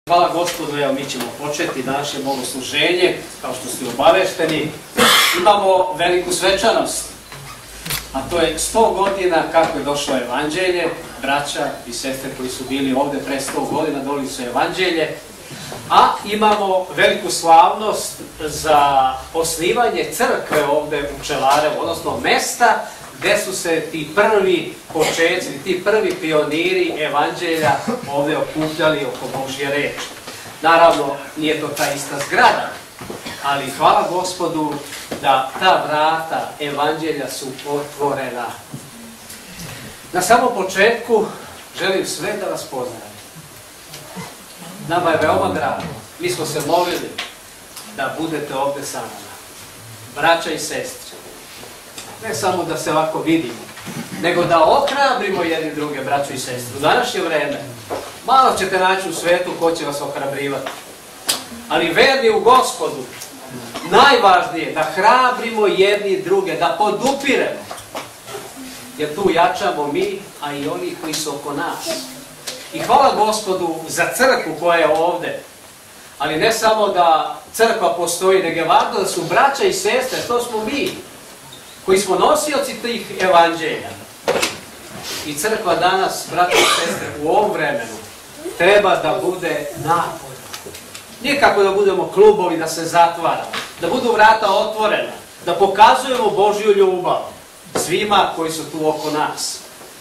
Hvala Gospodu, evo mi ćemo početi naše bogosluženje, kao što ste obavešteni. Imamo veliku svečanost, a to je 100 godina kako je došlo evanđelje. Braća i sestre koji su bili ovde pre 100 godina doneli su evanđelje. A imamo veliku slavnost za osnivanje crkve ovde u Pčelarevu, odnosno mesta gde su se ti prvi početci, ti prvi pioniri evanđelja ovde okupljali oko Božje reči. Naravno, nije to ta ista zgrada, ali hvala Gospodu da ta vrata evanđelja su otvorena. Na samom početku želim sve da vas pozdravim. Nama je veoma drago. Mi smo se molili da budete ovde sa nama. Braća i sestre. Ne samo da se ovako vidimo, nego da ohrabrimo jedni druge, braćo i sestre. U današnje vreme malo ćete naći u svetu ko će vas ohrabrivati. Ali verni u Gospodu, najvažnije je da hrabrimo jedni druge, da podupiremo. Jer tu jačamo mi, a i oni koji su oko nas. I hvala Gospodu za crkvu koja je ovde. Ali ne samo da crkva postoji, nego je važno da su braća i sestre, to smo mi, koji smo nosioci tih evanđelja. I crkva danas, braća i sestre, u ovom vremenu treba da bude napolju. Nikako da budemo klubovi, da se zatvara, da budu vrata otvorena, da pokazujemo Božju ljubav svima koji su tu oko nas.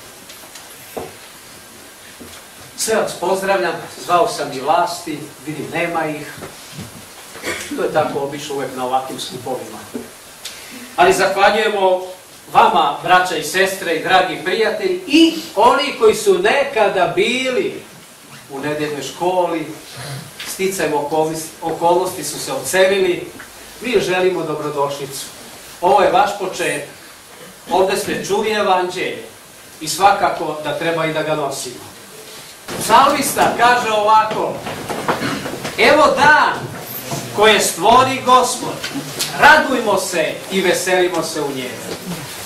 Sve vas pozdravljam, zvao sam i vlasti, vidim nema ih. To je tako obično uvek na ovakvim skupovima. Ali zahvaljujemo vama, braća i sestre i dragi prijatelji, i oni koji su nekada bili u nedeljnoj školi, sticajem okolnosti su se odselili. Mi želimo dobrodošlicu. Ovo je vaš početak. Ovde ste čuli evanđelje i svakako da treba i da ga nosimo. Psalmista kaže ovako: evo dan koje stvori Gospod, radujmo se i veselimo se u njemu.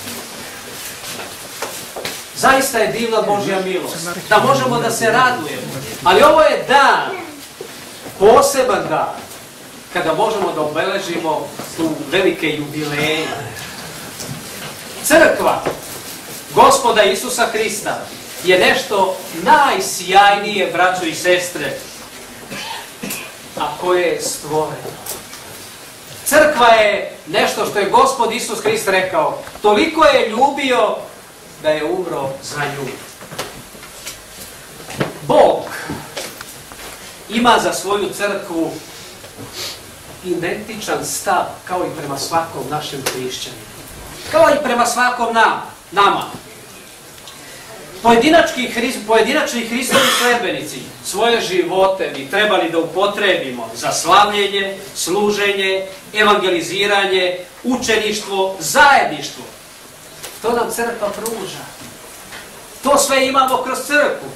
Zaista je divna Božja milost, da možemo da se radujemo. Ali ovo je dan, poseban dan, kada možemo da obeležimo tu velike jubileje. Crkva Gospoda Isusa Hrista je nešto najsjajnije, braćo i sestre, a koje je stvoreno. Crkva je nešto što je Gospod Isus Hrist rekao. Toliko je ljubio da je umro za nju. Bog ima za svoju crkvu identičan stav kao i prema svakom našem hrišćaninu. Kao i prema svakom nama. Pojedinačni Hristovi sledbenici svoje živote bi trebali da upotrebimo za slavljenje, služenje, evangeliziranje, učeništvo, zajedništvo. To nam crkva pruža. To sve imamo kroz crkvu.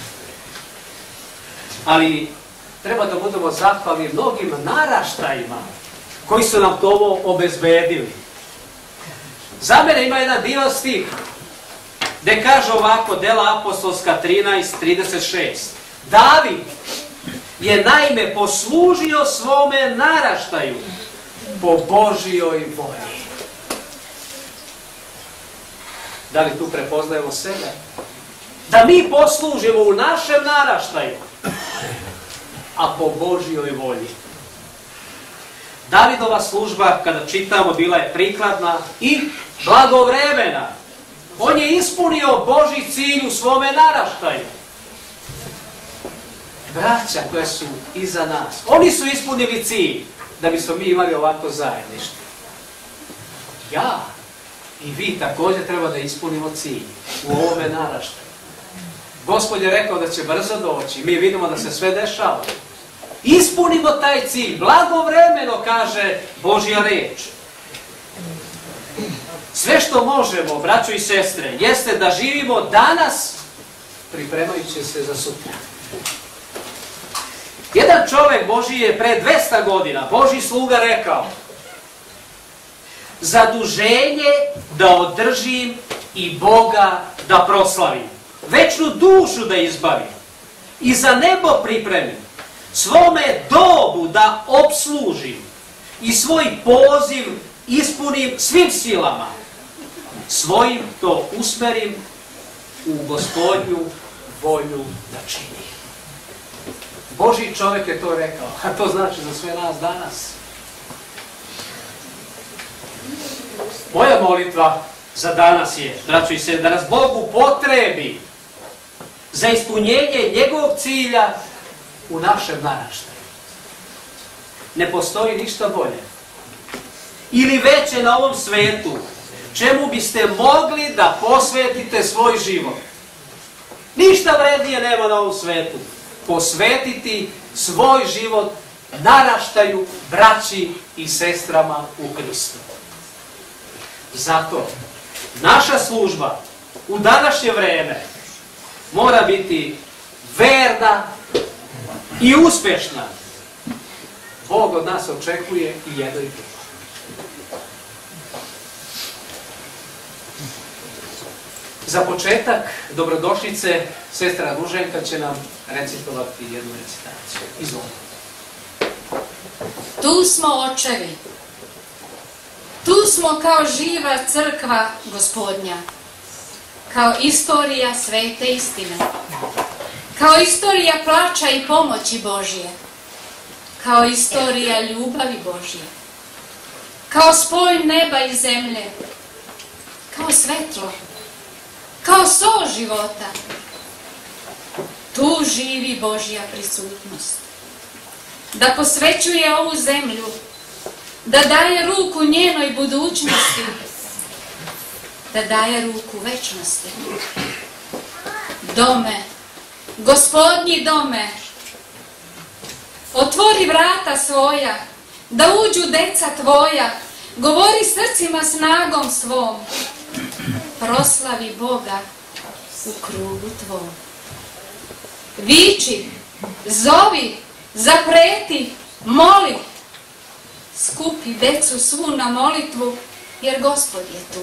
Ali treba da budemo zahvalni mnogim naraštajima koji su nam to obezbedili. Za mene ima jedan divan stih gde kaže ovako, Dela apostolska 13:36. David je naime poslužio svome naraštaju po Božjoj volji. Da li tu prepoznajemo sebe? Da mi poslužimo u našem naraštaju, a po Božjoj volji. Davidova služba, kada čitamo, bila je prikladna i blagovremena. On je ispunio Božji cilj u svome naraštaju. Braća koja su iza nas, oni su ispunili cilj da bismo mi imali ovako zajedništvo. Ja i vi također treba da ispunimo cilj u ovome naraštaju. Gospod je rekao da će brzo doći. Mi vidimo da se sve dešava. Ispunimo taj cilj. Blagovremeno, kaže Božja reč. Sve što možemo, braćo i sestre, jeste da živimo danas pripremajući se za sutra. Jedan čovek Božji je pre 200 godina, Božji sluga, rekao: zaduženje da održim i Boga da proslavim, večnu dušu da izbavim i za nebo pripremim, svome dobu da opslužim i svoj poziv ispunim svim silama, svojim to usmerim u Gospodnju volju da činim. Božji čovjek je to rekao, a to znači za sve nas danas. Moja molitva za danas je, braćo i sestre, da nas Bog upotrebi za ispunjenje njegovog cilja u našem naraštaju. Ne postoji ništa bolje ili veće na ovom svetu čemu biste mogli da posvetite svoj život. Ništa vrednije nema na ovom svetu. Posvetiti svoj život naraštaju, braći i sestrama u Hristu. Zato naša služba u današnje vreme mora biti verna i uspješna. Bog od nas očekuje i jedno i drugo. Za početak dobrodošlice sestra Ruženka će nam recitovati jednu recitaciju. Izvolite. Tu smo očevi. Tu smo kao živa crkva Gospodnja. Kao istorija svete istine. Kao istorija plača i pomoći Božje. Kao istorija ljubavi Božje. Kao spoj neba i zemlje. Kao svetlo. Kao sol života. Tu živi Božja prisutnost. Da posvećuje ovu zemlju. Da daje ruku njenoj budućnosti. Da daje ruku večnosti. Dome, Gospodnji dome, otvori vrata svoja, da uđu deca tvoja, govori srcima snagom svom, proslavi Boga u krugu tvom. Viči, zovi, zapreti, moli, skupi decu svu na molitvu, jer Gospod je tu.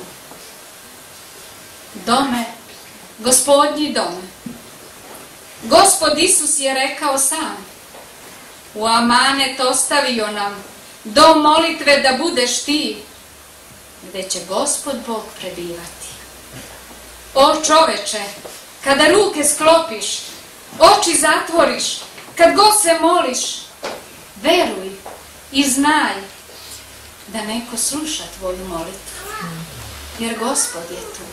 Dome, Gospodnji dome. Gospod Isus je rekao sam, u amanet ostavio nam dom molitve da budeš ti, gdje će Gospod Bog prebivati. O čoveče, kada ruke sklopiš, oči zatvoriš, kad god se moliš, veruj i znaj da neko sluša tvoju molitvu, jer Gospod je tu.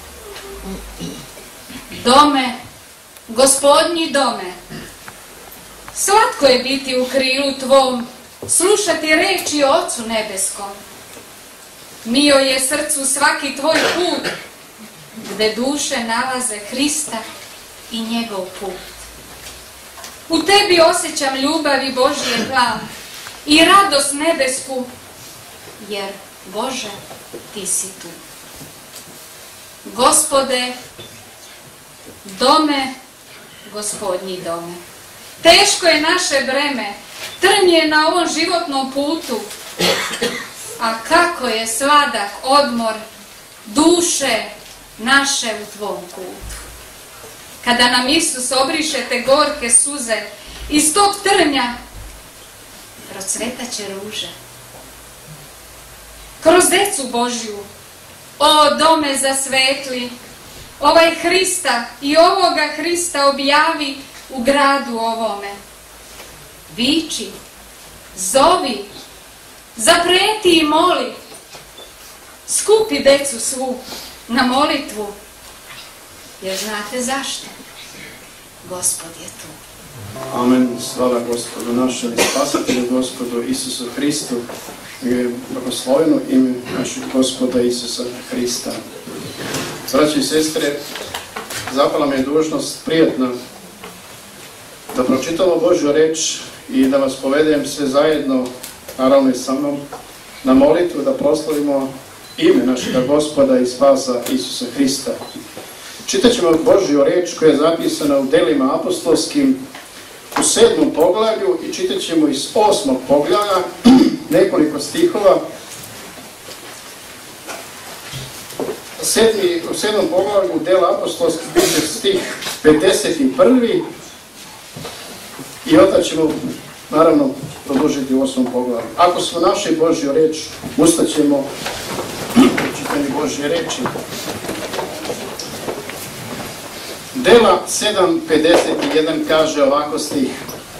Dome, Gospodnji dome, slatko je biti u krilu tvom, slušati reči Ocu nebeskom. Mio je srcu svaki tvoj put, gde duše nalaze Hrista i njegov put. U tebi osjećam ljubav i Božji plan i radost nebesku, jer Bože, ti si tu. Gospode, dome, Gospodnji dome. Teško je naše breme, trn je na ovom životnom putu, a kako je sladak odmor duše naše u tvom kutu. Kada nam Isus obriše te gorke suze, iz tog trnja procvetaće ruže. Kroz decu Božju, o dome zasvetli, ovaj Hrista i ovoga Hrista objavi u gradu ovome. Viči, zovi, zapreti i moli, skupi decu svu na molitvu, jer znate zašto? Gospod je tu. Amen. Slava Gospodu našem i Spasitelju, Gospodu Isusu Hristu, i blagosloveno ime našeg Gospoda Isusa Hrista. Braći i sestre, zapala mi je dužnost prijetna da pročitamo Božju reč i da vas povedem sve zajedno, naravno i sa mnom, na molitvu da proslavimo ime našega Gospoda i Spasa Isusa Hrista. Čitat ćemo Božju reč koja je zapisana u Delima apostolskim u 7. poglavlju i čitat ćemo iz 8. poglavlja nekoliko stihova. U 7. poglavlju Dela apostolskih biće stih 51. i onda ćemo naravno produžiti u 8. poglavlju. Ako smo našli Božju reč, ustaćemo u čitanju Božje reči. Dela 7:51 kaže ovako stih: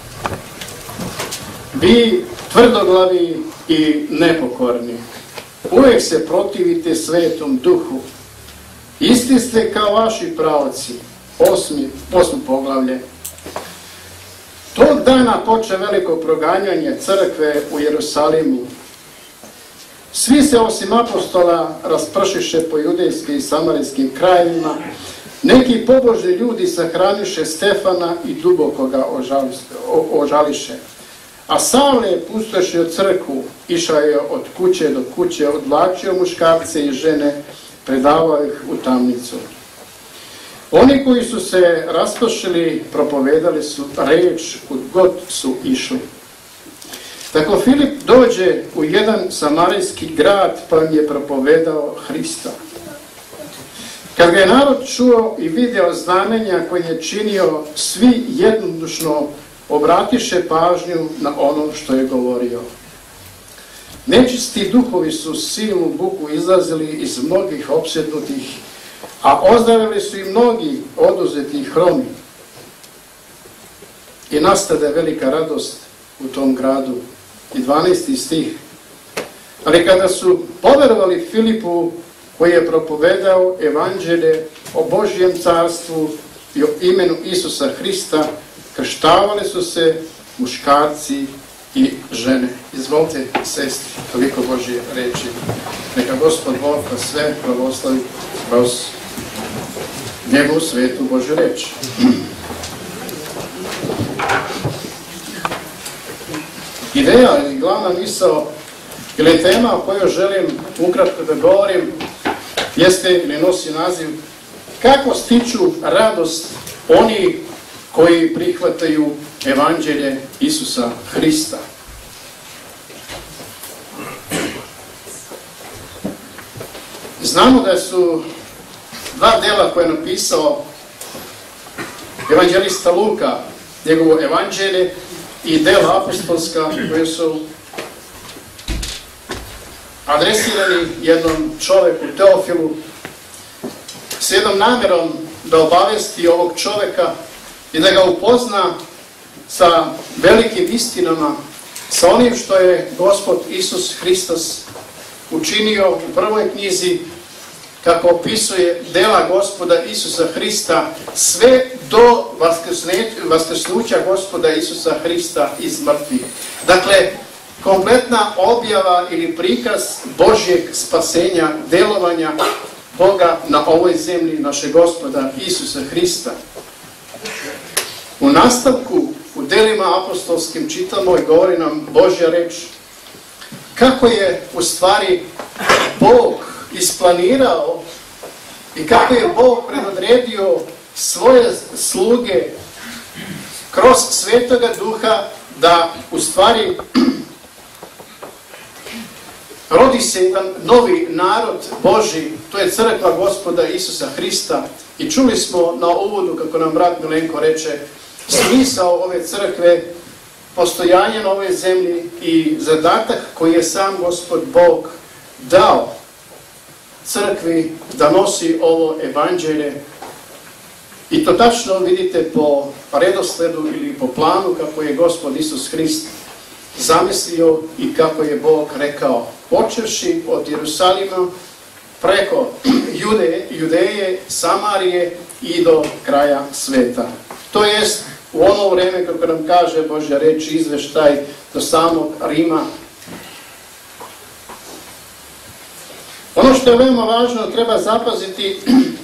Vi tvrdoglavi i nepokorni, uvijek se protivite Svetom Duhu. Isti ste kao vaši praoci. 8. poglavlje. Tog dana poče veliko proganjanje crkve u Jerusalimu. Svi se osim apostola raspršiše po judejskim i samarijskim krajevima. Neki pobožni ljudi sahraniše Stefana i duboko ga ožališe. A Savle je pustošio crkvu, išao je od kuće do kuće, odvlačio muškarce i žene, predavao ih u tamnicu. Oni koji su se raspršili propovedali su reč kud god su išli. Tako Filip dođe u jedan samarijski grad pa im je propovedao Hrista. Kad ga je narod čuo i video znamenja koje je činio, svi jednodušno obratiše pažnju na ono što je govorio. Nečisti duhovi su silnu buku izlazili iz mnogih opsjednutih, a ozdravili su i mnogi oduzeti i hromi. I nastade velika radost u tom gradu. I 12. stih. Ali kada su poverovali Filipu, koji je propovedao evanđelje o Božjem carstvu i o imenu Isusa Hrista, krštavali su se muškarci i žene. Izvolite, sestri, toliko Božje reči. Neka Gospod Bog vas sve blagoslovi kroz njegovu svetu Božju reč. Ideja ili glavna misao ili tema o kojoj želim ukratko da govorim jeste ili nosi naziv kako stiču radost oni koji prihvataju evanđelje Isusa Hrista. Znamo da su dva dela koje je napisao evanđelista Luka, njegovo evanđelje, i dela apostolska koje su adresirani jednom čoveku, Teofilu, s jednom namjerom da obavesti ovog čoveka i da ga upozna sa velikim istinama, sa onim što je Gospod Isus Hristos učinio u prvoj knjizi, kako opisuje dela Gospoda Isusa Hrista, sve do vaskrsnuća Gospoda Isusa Hrista iz mrtvih. Dakle, kompletna objava ili prikaz Božjeg spasenja, delovanja Boga na ovoj zemlji, našeg Gospoda Isusa Hrista. U nastavku, u delima apostolskim čitamo i govori nam Božja reč kako je u stvari Bog isplanirao i kako je Bog predodredio svoje sluge kroz Svetoga Duha da u stvari rodi se jedan novi narod Božji, to je crkva Gospoda Isusa Hrista. I čuli smo na uvodu, kako nam brat Milenko reče, smisao ove crkve, postojanje na ovoj zemlji i zadatak koji je sam Gospod Bog dao crkvi da nosi ovo evanđelje. I to tačno vidite po redosledu ili po planu kako je Gospod Isus Hrist zamislio i kako je Bog rekao, počevši od Jerusalima preko Judeje, Samarije i do kraja sveta. To jest u ono vreme, kako nam kaže Božja reč, izveštaj do samog Rima. Ono što je veoma važno, treba zapaziti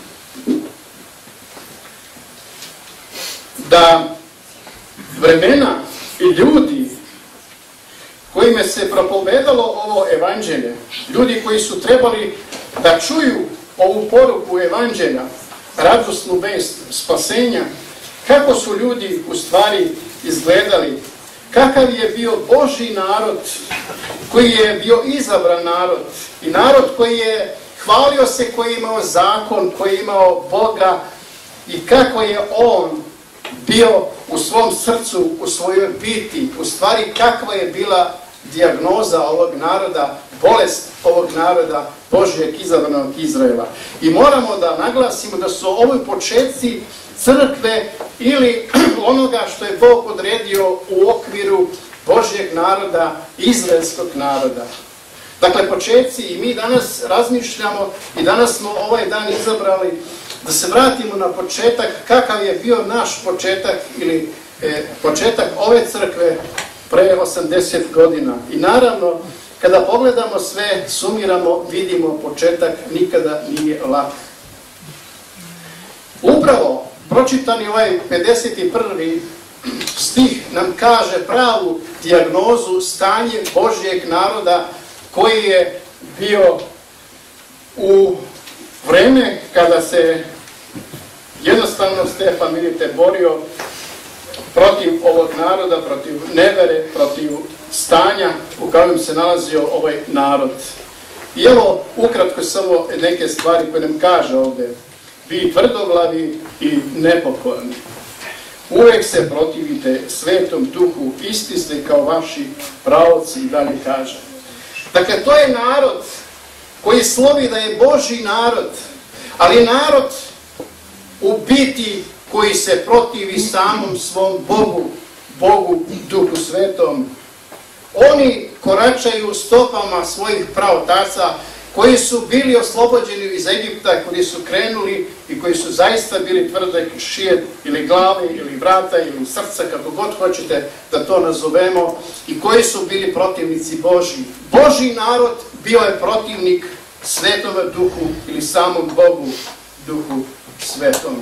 da vremena i ljudi kojima se propovedalo ovo evanđelje, ljudi koji su trebali da čuju ovu poruku evanđelja, radosnu vest spasenja, kako su ljudi u stvari izgledali, kakav je bio Božji narod, koji je bio izabran narod i narod koji je hvalio se, koji je imao zakon, koji je imao Boga i kako je on bio u svom srcu, u svojoj biti, u stvari kakva je bila dijagnoza ovog naroda, bolest ovog naroda, Božjeg izabranog Izraela. I moramo da naglasimo da su ovi početci crkve ili onoga što je Bog odredio u okviru Božjeg naroda, izraelskog naroda. Dakle, početci, i mi danas razmišljamo i danas smo ovaj dan izabrali da se vratimo na početak, kakav je bio naš početak ili početak ove crkve pre 80 godina. I naravno, kada pogledamo sve, sumiramo, vidimo početak nikada nije lak. Upravo, pročitani ovaj 51. stih nam kaže pravu dijagnozu stanje Božjeg naroda koji je bio u vreme kada se jednostavno Stefan, vidite, borio protiv ovog naroda, protiv nevere, protiv stanja u kojem se nalazio ovaj narod. I evo, ukratko samo neke stvari koje nam kaže ovdje. Vi tvrdoglavi i nepokorni. Uvijek se protivite Svetom Duhu, isti ste kao vaši praoci, i dalje kaže. Dakle, to je narod koji slovi da je Božji narod, ali narod u biti koji se protivi samom svom Bogu Duhu Svetom. Oni koračaju stopama svojih praotaca koji su bili oslobođeni iz Egipta, koji su krenuli i koji su zaista bili tvrde šije ili glave ili vrata ili srca, kako god hoćete da to nazovemo, i koji su bili protivnici Božji. Božji narod bio je protivnik Svetome Duhu ili samom Bogu Duhu Svetom.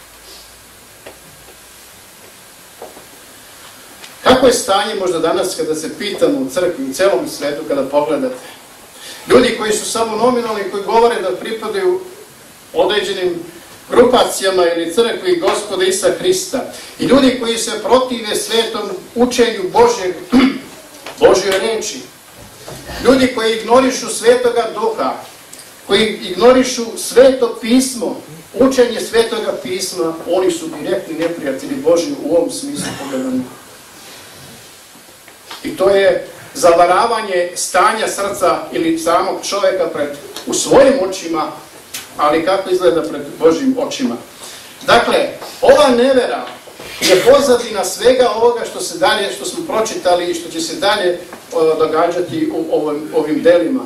Kako je stanje možda danas kada se pitamo u crkvi, u celom svetu, kada pogledate? Ljudi koji su samo nominalni, koji govore da pripadaju određenim grupacijama ili crkvi Gospoda Isusa Hrista. I ljudi koji se protive svetom učenju Božjoj reči. Ljudi koji ignorišu Svetoga Duha, koji ignorišu Sveto pismo, učenje Svetoga pisma, oni su direktni neprijatelji Božji u ovom smislu pogledanja. I to je zavaravanje stanja srca ili samog čovjeka u svojim očima, ali kako izgleda pred Božjim očima. Dakle, ova nevera je pozadina svega ovoga što smo pročitali i što će se dalje događati u ovim delima.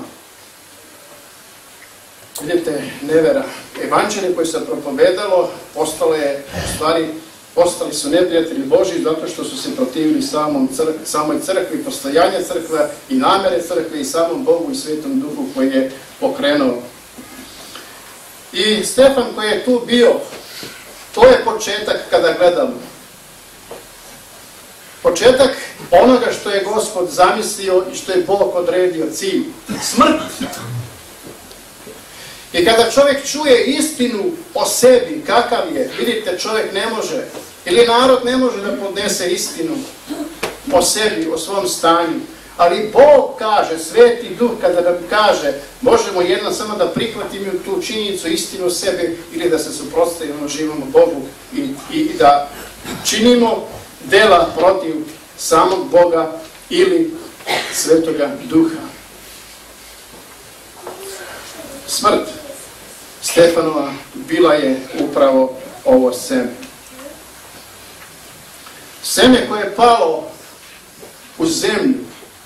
Vidite, nevera. Evanđelje koje se propovedalo postali su neprijatelji Božji zato što su se protivili samoj crkvi, postojanje crkve i namere crkve i samom Bogu i Svetom Duhu koji je pokrenuo. I Stefan koji je tu bio, to je početak kada gledamo. Početak onoga što je Gospod zamislio i što je Bog odredio cilj. Smrt. I kada čovjek čuje istinu o sebi, kakav je, vidite, čovjek ne može, ili narod ne može da podnese istinu o sebi, o svom stanju. Ali Bog kaže, Sveti Duh kada nam kaže, možemo jedno samo da prihvatimo tu činjenicu, istinu o sebi, ili da se suprotstavimo, živimo Bogu i da činimo dela protiv samog Boga ili Svetoga Duha. Smrt Stefanova bila je upravo ovo seme. Seme koje je palo u zemlju.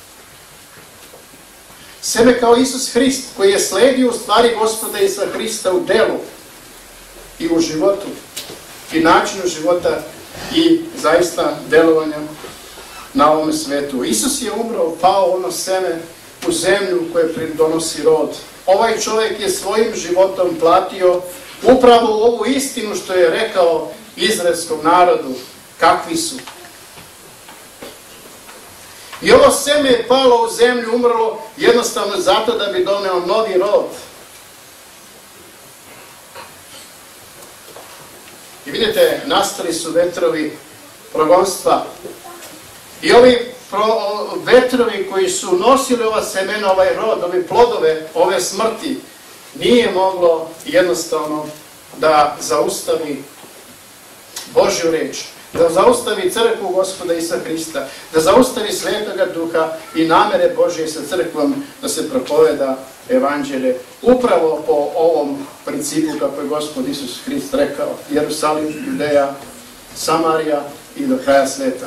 Seme kao Isus Hrist koji je sledio u stvari Gospoda Isusa Hrista u delu i u životu i načinu života i zaista delovanja na ovom svetu. Isus je umro, pao ono seme u zemlju koje pridonosi rod. Ovaj čovjek je svojim životom platio upravo ovu istinu što je rekao izraelskom narodu, kakvi su. I ovo seme je palo u zemlju, umrlo jednostavno zato da bi doneo novi rod. I vidite, nastali su vetrovi progonstva. I ovi vetrovi koji su nosili ova semena, ovaj rod, ove plodove, ove smrti, nije moglo jednostavno da zaustavi Božju reč. da zaustavi crkvu Gospoda Isusa Hrista, da zaustavi Svetoga Duha i namere Božje sa crkvom da se propoveda evanđelje upravo po ovom principu kako je Gospod Isus Hrist rekao: Jerusalim, Judeja, Samarija i do kraja sveta.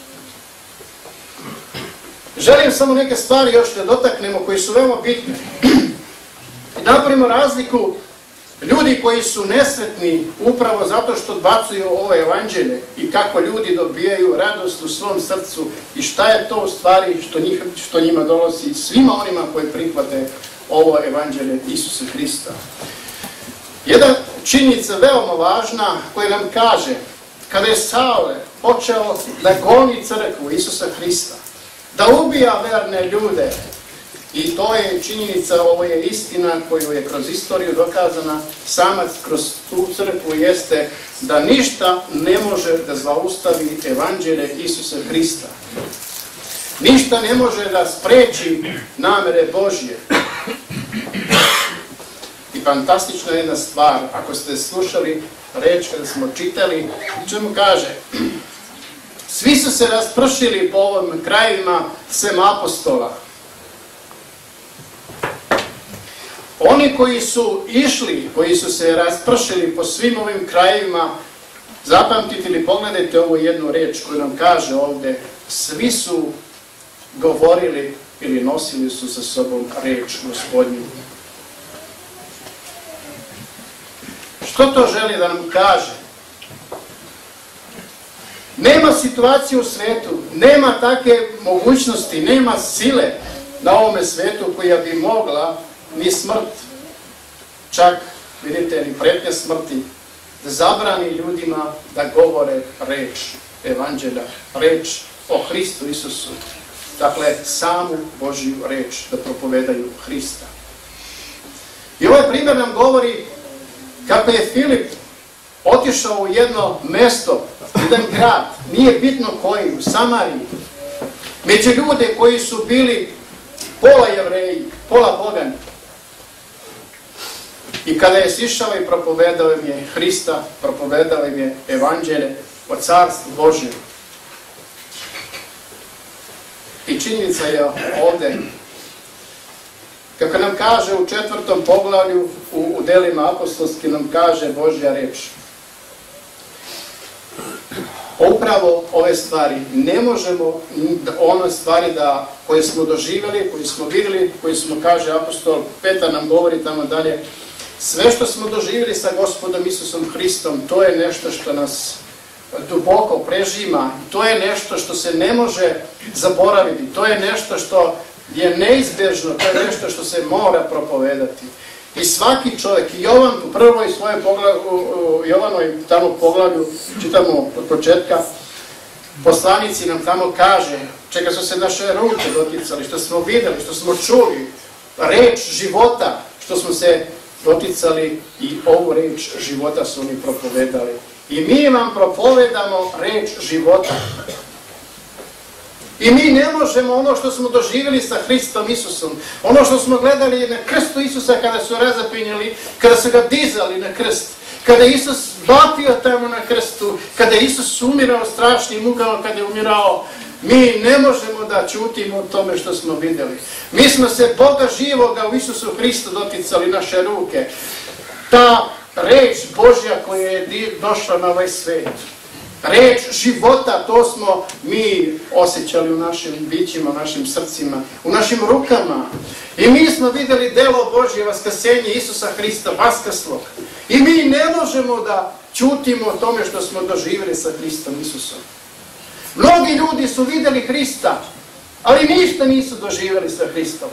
Želim samo neke stvari još da dotaknemo koji su veoma bitne. I napravimo razliku ljudi koji su nesretni upravo zato što odbacuju ovo evanđelje i kako ljudi dobijaju radost u svom srcu i šta je to u stvari što njima dolazi svima onima koji prihvate ovo evanđelje Isusa Hrista. Jedna činjenica veoma važna koja nam kaže kada je Saule počeo da goni crkvu Isusa Hrista, da ubija verne ljude, i to je činjenica, ovo je istina koju je kroz istoriju dokazana, samac kroz tu crkvu jeste da ništa ne može da zaustavi evanđelje Isusa Hrista. Ništa ne može da spreči namere Božje. I fantastična je jedna stvar, ako ste slušali reč kada smo čitali, čemu kaže: svi su se raspršili po ovim krajevima sem apostola. Oni koji su išli, koji su se raspršili po svim ovim krajevima, zapamtite ili pogledajte ovu jednu reč koju nam kaže ovdje: svi su govorili ili nosili su sa sobom reč Gospodnju. Što to želi da nam kaže? Nema situacije u svetu, nema takve mogućnosti, nema sile na ovome svetu koja bi mogla ni smrt, čak, vidite, ni pretnje smrti, da zabrani ljudima da govore reč evanđelja, reč o Hristu Isusu. Dakle, samu Božju reč da propovedaju Hrista. I ovaj primjer nam govori kako je Filip otišao u jedno mesto, jedan grad, nije bitno koji, u Samariji, među ljude koji su bili pola Jevreji, pola pogani. I kada je sišao i propovedao im je Hrista, propovedao im je evanđelje o Carstvu Božjem. I činjenica je ovdje, kako nam kaže u 4. poglavlju u delima apostolskim, nam kaže Božja reč. Upravo ove stvari ne možemo, one stvari koje smo doživjeli, koje smo vidjeli, koje smo, kaže apostol Petar nam govori tamo dalje, sve što smo doživjeli sa Gospodom Isusom Hristom, to je nešto što nas duboko prežima, to je nešto što se ne može zaboraviti, to je nešto što je neizbježno, to je nešto što se mora propovedati. I svaki čovjek, i Jovan u prvoj svojoj Jovanoj tamo poglavlju, čitamo od početka, poslanici nam tamo kaže, čega su se naše ruke doticali, što smo vidjeli, što smo čuli, reč života, što smo se doticali, i ovu reč života su oni propovedali. I mi vam propovedamo reč života. I mi ne možemo ono što smo doživjeli sa Hristom Isusom, ono što smo gledali na krstu Isusa kada su razapinjali, kada su ga dizali na krst, kada je Isus vapio tamo na krstu, kada je Isus umirao strašnim mukama, kada je umirao, mi ne možemo da ćutimo o tome što smo vidjeli. Mi smo se Boga živoga u Isusu Hristu doticali naše ruke. Ta reč Božja koja je došla na ovaj svijet, reč života, to smo mi osjećali u našim bićima, u našim srcima, u našim rukama. I mi smo vidjeli delo Božje, vaskrsenje Isusa Hrista, vaskrslog. I mi ne možemo da ćutimo o tome što smo doživjeli sa Hristom Isusom. Mnogi ljudi su vidjeli Hrista, ali ništa nisu doživjeli sa Hristom.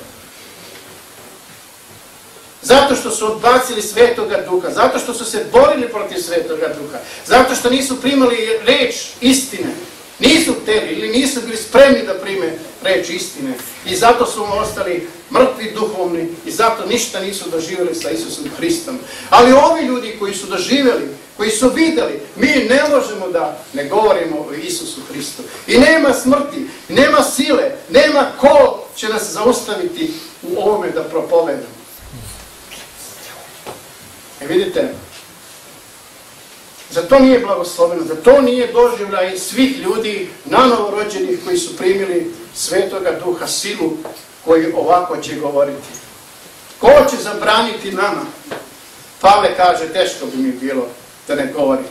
Zato što su odbacili Svetoga Duha, zato što su se borili protiv Svetoga Duha, zato što nisu primali reč istine, nisu htjeli ili nisu bili spremni da prime reč istine, i zato su ostali mrtvi duhovni i zato ništa nisu doživjeli sa Isusom Hristom. Ali ovi ljudi koji su doživjeli, koji su vidjeli, mi ne možemo da ne govorimo o Isusu Hristu. I nema smrti, nema sile, nema ko će nas zaustaviti u ovome da propovedamo. Vidite, Za to nije blagosloveno, za to nije doživljaj svih ljudi nanovorođenih koji su primili Svetoga Duha, silu koji ovako će govoriti. Ko će zabraniti nama? Pavle kaže, teško bi mi bilo da ne govori.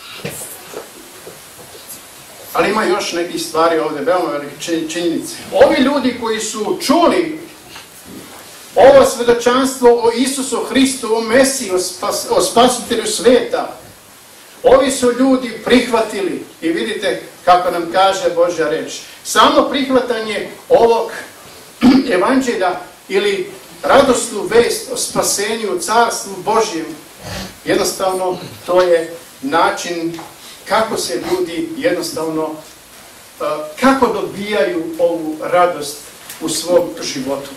Ali ima još nekih stvari ovdje, veoma velike činjenice. Ovi ljudi koji su čuli ovo svedočanstvo o Isusu Hristu, o Mesiji, o Spasitelju sveta, ovi su ljudi prihvatili, i vidite kako nam kaže Božja reč. Samo prihvatanje ovog evanđelja ili radosnu vest o spasenju u Carstvu Božjem, jednostavno to je način kako se ljudi jednostavno, kako dobijaju ovu radost u svom životu.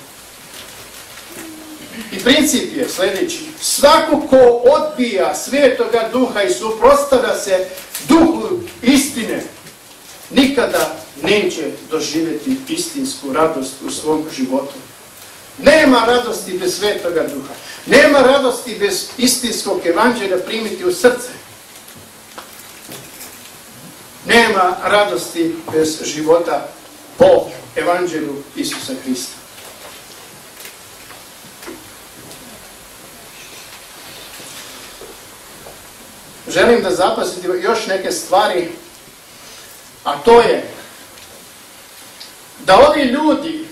I princip je sljedeći. Svako ko odbija Svetoga Duha i suprotstavlja se Duhu istine, nikada neće doživjeti istinsku radost u svom životu. Nema radosti bez Svetoga Duha. Nema radosti bez istinskog evanđelja primiti u srce. Nema radosti bez života po evanđelju Isusa Hrista. Želim da zapazite još neke stvari, a to je da ovi ljudi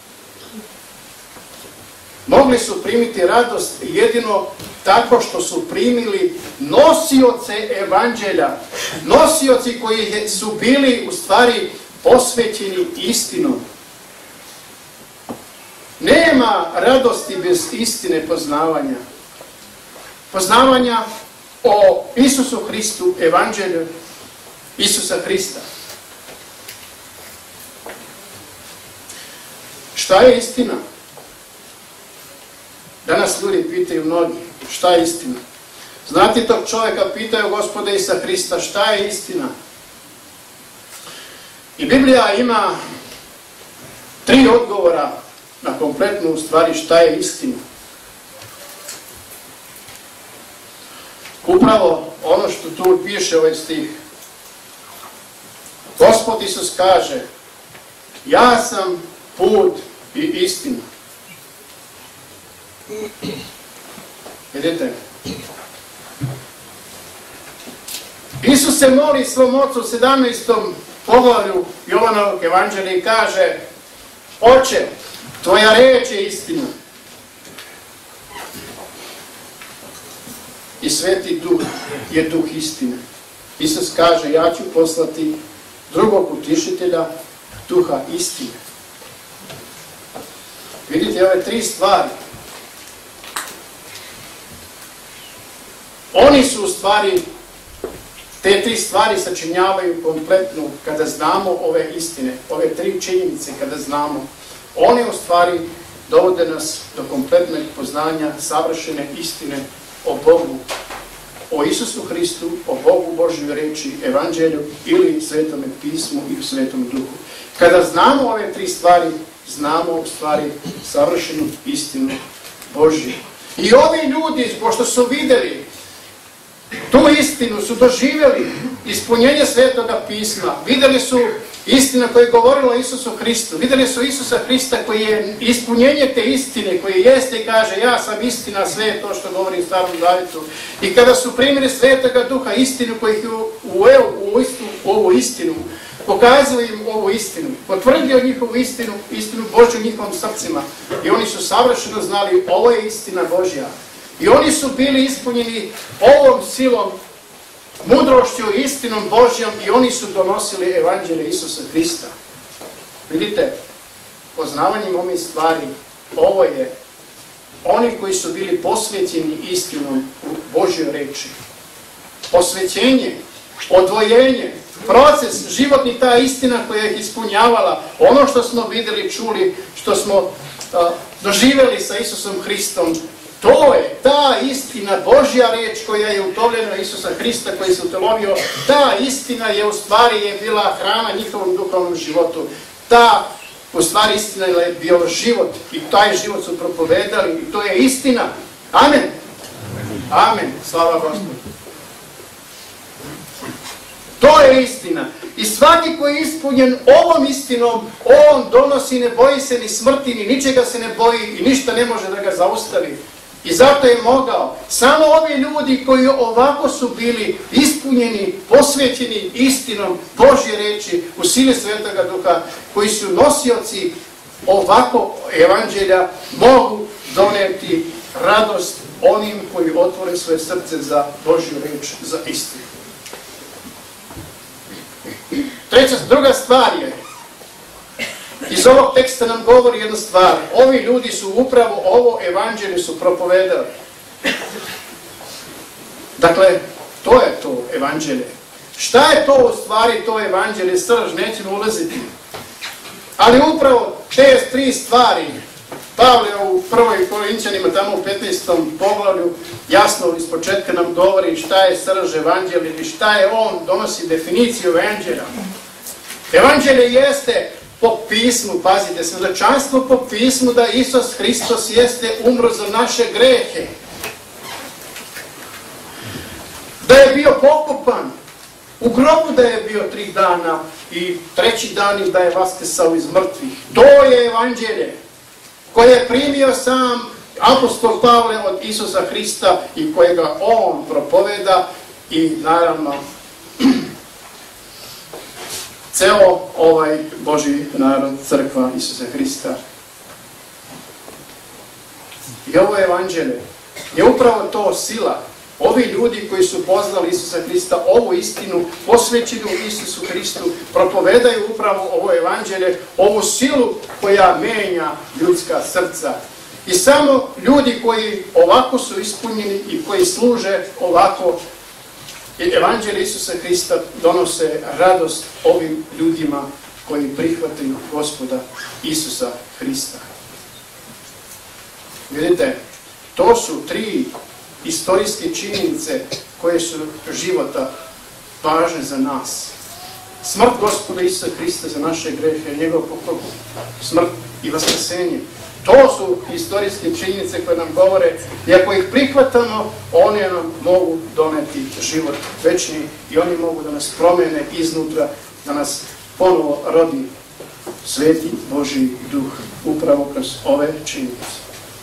mogli su primiti radost jedino tako što su primili nosioce evanđelja, nosioci koji su bili u stvari posvećeni istinom. Nema radosti bez istine poznavanja. Poznavanja o Isusu Hristu, evanđelju Isusa Hrista. Šta je istina? Danas ljudi pitaju mnogi, šta je istina? Znate tog čovjeka, pitaju Gospoda Isusa Hrista, šta je istina? I Biblija ima 3 odgovora na kompletnu u stvari šta je istina. Upravo ono što tu piše ovaj stih. Gospod Isus kaže, ja sam put i istina. Vidite? Isus se moli svom ocu u 17. poglavlju Jovanovog evanđelja i kaže, Oče, tvoja reč je istina. I Sveti Duh je Duh istine. Isus kaže, ja ću poslati drugog utješitelja, Duha istine. Vidite ove 3 stvari. Oni su u stvari, te 3 stvari sačinjavaju kompletnu, kada znamo ove istine, ove 3 činjenice, kada znamo, oni u stvari dovode nas do kompletnog poznanja savršene istine o Bogu, o Isusu Hristu, o Bogu, Božjoj reči, evanđelju ili Svetome pismu i u Svetom Duhu. Kada znamo ove 3 stvari, znamo u stvari savršenu istinu Božju. I ovi ljudi, pošto su vidjeli tu istinu, su doživjeli ispunjenje Svetoga pisma, vidjeli su istinu koja je govorila o Isusu Hristu, vidjeli su Isusa Hrista koji je ispunjenje te istine, koji jeste i kaže ja sam istina, sve je to što govori u Starom Zavjetu. I kada su primili Svetoga Duha, istinu koji ih uveo u ovu istinu, pokazao im ovu istinu, potvrdio njihovu istinu Božju u njihovim srcima. I oni su savršeno znali, ovo je istina Božja. I oni su bili ispunjeni ovom silom, mudrošću i istinom Božjom i oni su donosili evanđelje Isusa Hrista. Vidite, poznavanjem ovih stvari, ovo je oni koji su bili posvećeni istinom u Božjoj reči. Posvećenje, odvojenje, proces, životni ta istina koja je ispunjavala, ono što smo vidjeli, čuli, što smo doživjeli sa Isusom Hristom, to je ta istina, Božja reč koja je utovljena Isusa Hrista koji se utelovio, ta istina je u stvari je bila hrana njihovom duhovnom životu. Ta u stvari istina je bio život i taj život su propovedali i to je istina. Amen. Amen. Slava Gospodu. To je istina. I svaki koji je ispunjen ovom istinom, on donosi, ne boji se ni smrti, ni ničega se ne boji i ništa ne može da ga zaustavi. I zato je mogao. Samo ovi ljudi koji ovako su bili ispunjeni, posvećeni istinom Božje reči u sili Svetoga Duha, koji su nosioci ovako evanđelja, mogu doneti radost onim koji otvore svoje srce za Božju reč, za istinu. Druga stvar je, iz ovog teksta nam govori jedna stvar. Ovi ljudi su upravo ovo evanđelje su propovedali. Dakle, to je to evanđelje. Šta je to u stvari to evanđelje? Srž, nećemo ulaziti. Ali upravo te tri stvari, Pavle u 1. Korinćanima, tamo u 15. poglavlju, jasno iz početka nam govori šta je srž evanđelja i šta je on, donosi definiciju evanđelja. Evanđelje jeste po pismu, pazite, svjedočanstvo po pismu da Isus Hristos jeste umro za naše grehe. Da je bio pokopan, u grobu da je bio 3 dana i 3. dan da je vaskrsao iz mrtvih. To je evanđelje koje je primio sam apostol Pavle od Isusa Hrista i kojega on propoveda i naravno ceo ovaj Božji narod, crkva Isusa Hrista. I ovo evanđelje je upravo to sila. Ovi ljudi koji su poznali Isusa Hrista, ovu istinu, posvećenu Isusu Hristu, propovedaju upravo ovo evanđelje, ovu silu koja menja ljudska srca. I samo ljudi koji ovako su ispunjeni i koji služe ovako evanđelje Isusa Hrista donose radost ovim ljudima koji prihvataju Gospoda Isusa Hrista. Vidite, to su 3 istorijske činjenice koje su života važne za nas. Smrt Gospoda Isusa Hrista za naše grehe, njegov pokop, smrt i vaskrsenje. To su istorijske činjenice koje nam govore i ako ih prihvatamo, one nam mogu doneti život večni i oni mogu da nas promene iznutra, da nas ponovo rodi Sveti Božji Duh upravo kroz ove činjenice.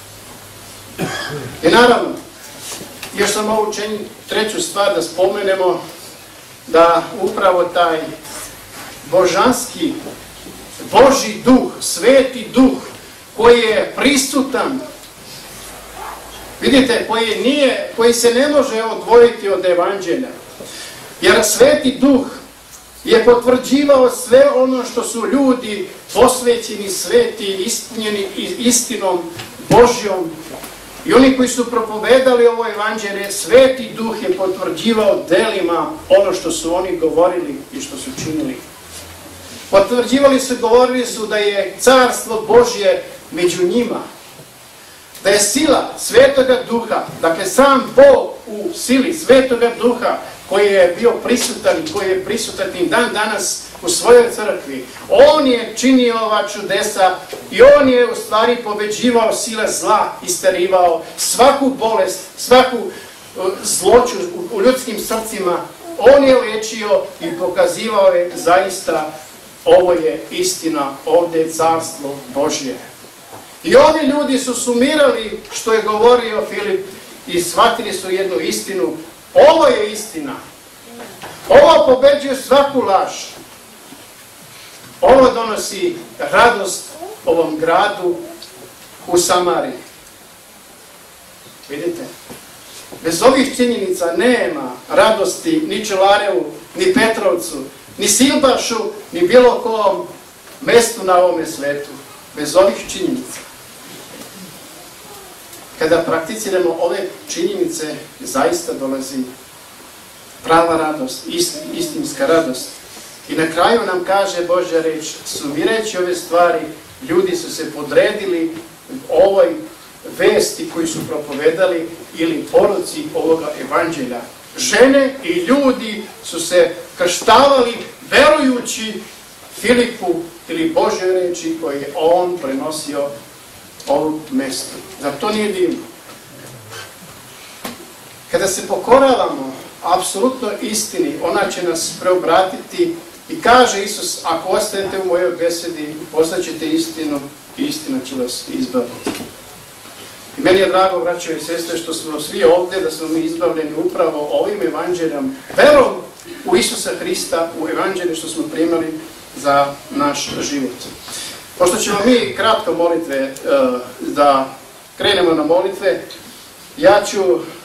I naravno, još sam ovu treću stvar da spomenemo, da upravo taj božanski, Božji Duh, Sveti Duh, koji je prisutan, vidite, koji se ne može odvojiti od evanđelja. Jer Sveti Duh je potvrđivao sve ono što su ljudi posvećeni, sveti, ispunjeni istinom Božjom. I oni koji su propovedali ovo evanđelje, Sveti Duh je potvrđivao delima ono što su oni govorili i što su činili. Potvrđivali su, govorili su da je carstvo Božje među njima. Da je sila Svetoga Duha, dakle sam Bog u sili Svetoga Duha koji je bio prisutan i koji je prisutan i dan danas u svojoj crkvi. On je činio ova čudesa i on je u stvari pobeđivao sile zla, isterivao svaku bolest, svaku zloću u ljudskim srcima. On je liječio i pokazivao je zaista ovo je istina, ovdje je carstvo Božje. I ovi ljudi su sumirali što je govorio Filip i shvatili su jednu istinu. Ovo je istina. Ovo pobeđuje svaku laž. Ovo donosi radost ovom gradu u Samariji. Vidite? Bez ovih činjenica nema radosti ni Čelarevu, ni Petrovcu, ni Silbašu, ni bilo kom mestu na ovome svetu. Bez ovih činjenica. Kada prakticiramo ove činjenice, zaista dolazi prava radost, istinska radost. I na kraju nam kaže Božja reč, sumirajući ove stvari, ljudi su se podredili ovoj vesti koju su propovedali ili poruci ovoga evanđelja. Žene i ljudi su se krštavali verujući Filipu ili Božjoj reči koje je on prenosio ovom mestu. Zar to nije divno? Kada se pokoravamo apsolutno istini, ona će nas preobratiti i kaže Isus, ako ostajete u mojoj besedi, poznaćete istinu i istina će vas izbaviti. I meni je drago, braćo i sestre, što smo svi ovdje, da smo mi izbavljeni upravo ovim evanđeljom, verom u Isusa Hrista, u evanđelje što smo primali za naš život. Pošto ćemo mi kratko molitve, da krenemo na molitve, ja ću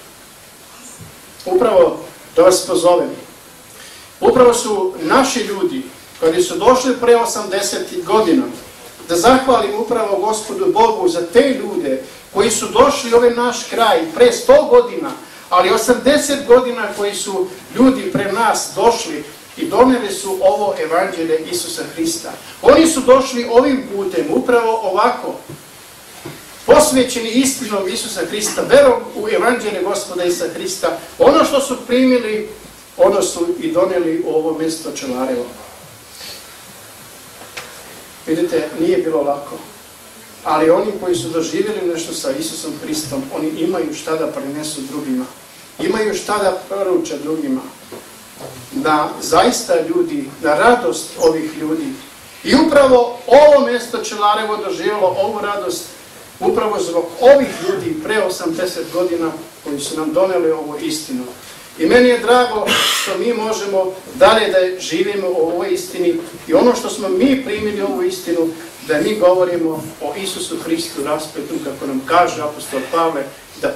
upravo da vas pozovem. Upravo su naši ljudi, koji su došli pre 80 godina, da zahvalim upravo Gospodu Bogu za te ljude koji su došli u ovaj naš kraj pre 100 godina, ali 80 godina koji su ljudi pre nas došli i doneli su ovo evanđelje Isusa Hrista. Oni su došli ovim putem, upravo ovako, posvećeni istinom Isusa Hrista, verom u evanđelje Gospoda Isusa Hrista. Ono što su primili, ono su i doneli u ovo mjesto Čelarevo. Vidite, nije bilo lako. Ali oni koji su doživjeli nešto sa Isusom Hristom, oni imaju šta da prenesu drugima. Imaju šta da poruče drugima. Da zaista ljudi, da radost ovih ljudi. I upravo ovo mjesto Čelarevo doživjelo ovu radost upravo zbog ovih ljudi pre 80 godina koji su nam doneli ovu istinu. I meni je drago što mi možemo dalje da živimo u ovoj istini i ono što smo mi primili ovu istinu, da mi govorimo o Isusu Hristu raspetom, kako nam kaže apostol Pavle, da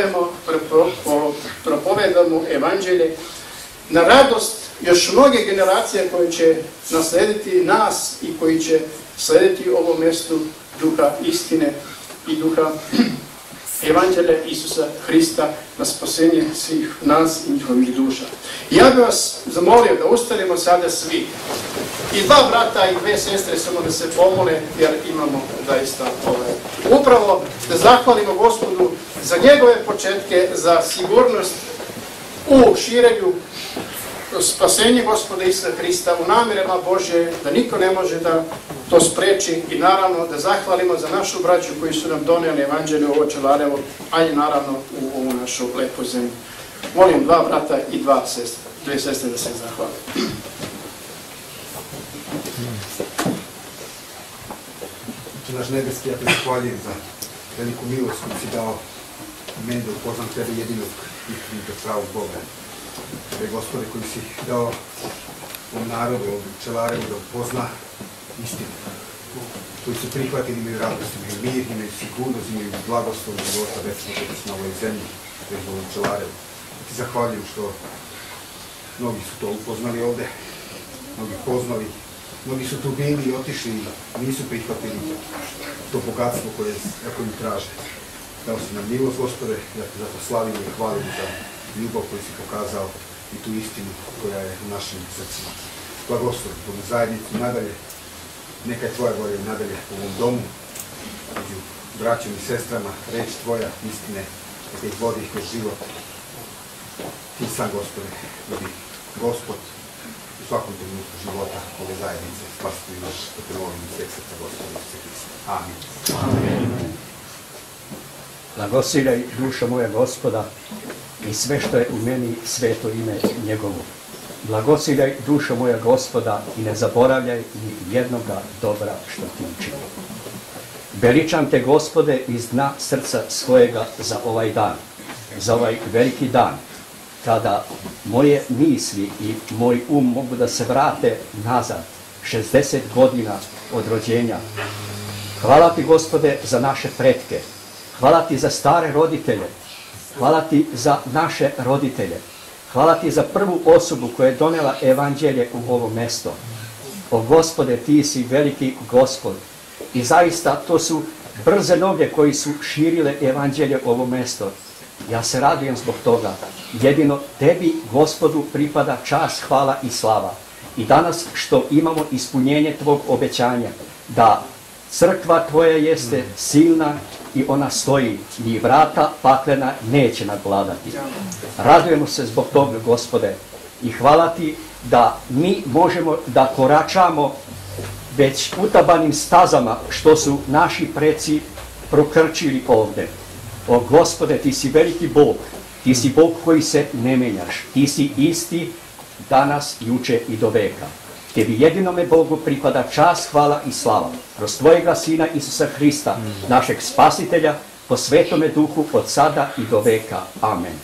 propovedamo evanđelje na radost još mnoge generacije koje će naslediti nas i koji će slediti ovo mjesto duha istine i duha evanđelja Isusa Hrista na spasenje svih nas i njihovih duša. Ja bih vas zamolio da ustanemo sada svi. I dva brata i dve sestre samo da se pomole, jer imamo zaista upravo da zahvalimo Gospodu za njegove početke, za sigurnost u širenju spasenje Gospoda Isusa Hrista, u namirama Božje, da niko ne može da to spreči i naravno da zahvalimo za našu braću koji su nam donijeli evanđelje u ovo Čelarevo, a i naravno u ovu našu lepu zemlju. Molim dva brata i dve sestre da se zahvali. Naš nebeski, ja te zahvaljujem za veliku milost koju si dao meni da upoznam tebe jedinog istinitog pravog Boga. Tebe, Gospode, koji si dao ovom narodu, ovom Čelarevu da upozna istinu. Koji su prihvatili, imaju radost, imaju mir, imaju sigurnost, imaju blagoslov života večnog na ovoj zemlji, to je ovom Čelarevu. Ti zahvaljujem što mnogi su to upoznali ovde, mnogi poznali, mnogi su tu bili i otišli i nisu prihvatili to bogatstvo koje im traže. Dao si nam milost, Gospode, ja te zato slavim i hvalim za ljubav koju si pokazao i tu istinu koja je u našim srcima. Blagoslovi ovu zajednicu nadalje, neka je tvoja volja nadalje u ovom domu, među braćom i sestrama, reč tvoja istine, neka ih vodi kroz život. Ti sam, Gospode, budi Gospod u svakom trenutku života ove zajednice, spasitelj naš, da te molim iz sveg srca, Gospode Isuse Hrista. Amin. Amin. Blagosiljaj duša moja Gospoda i sve što je u meni, sveto ime njegovo. Blagosiljaj duša moja Gospoda i ne zaboravljaj ni jednoga dobra što ti učini. Veličam te, Gospode, iz dna srca svojega za ovaj dan, za ovaj veliki dan, kada moje misli i moj mogu da se vrate nazad, 60 godina od rođenja. Hvala ti, Gospode, za naše pretke. Hvala ti za stare roditelje. Hvala ti za naše roditelje. Hvala ti za prvu osobu koja je donela evanđelje u ovo mesto. O Gospode, ti si veliki Gospod. I zaista to su brze noge koji su širile evanđelje u ovo mesto. Ja se radujem zbog toga. Jedino tebi, Gospodu, pripada čast, hvala i slava. I danas što imamo ispunjenje tvog obećanja, da crkva tvoja jeste silna i ona stoji, ni vrata paklena neće nadvladati. Radujemo se zbog toga, Gospode, i hvala ti da mi možemo da koračamo već utabanim stazama što su naši preci prokrčili ovde. O Gospode, ti si veliki Bog Ti si Bog koji se ne menjaš. Ti si isti danas, juče i do veka. Tebi jedinome Bogu pripada čast, hvala i slava. Kroz Tvojega Sina Isusa Hrista, našeg Spasitelja, po Svetome Duhu od sada i do veka. Amen.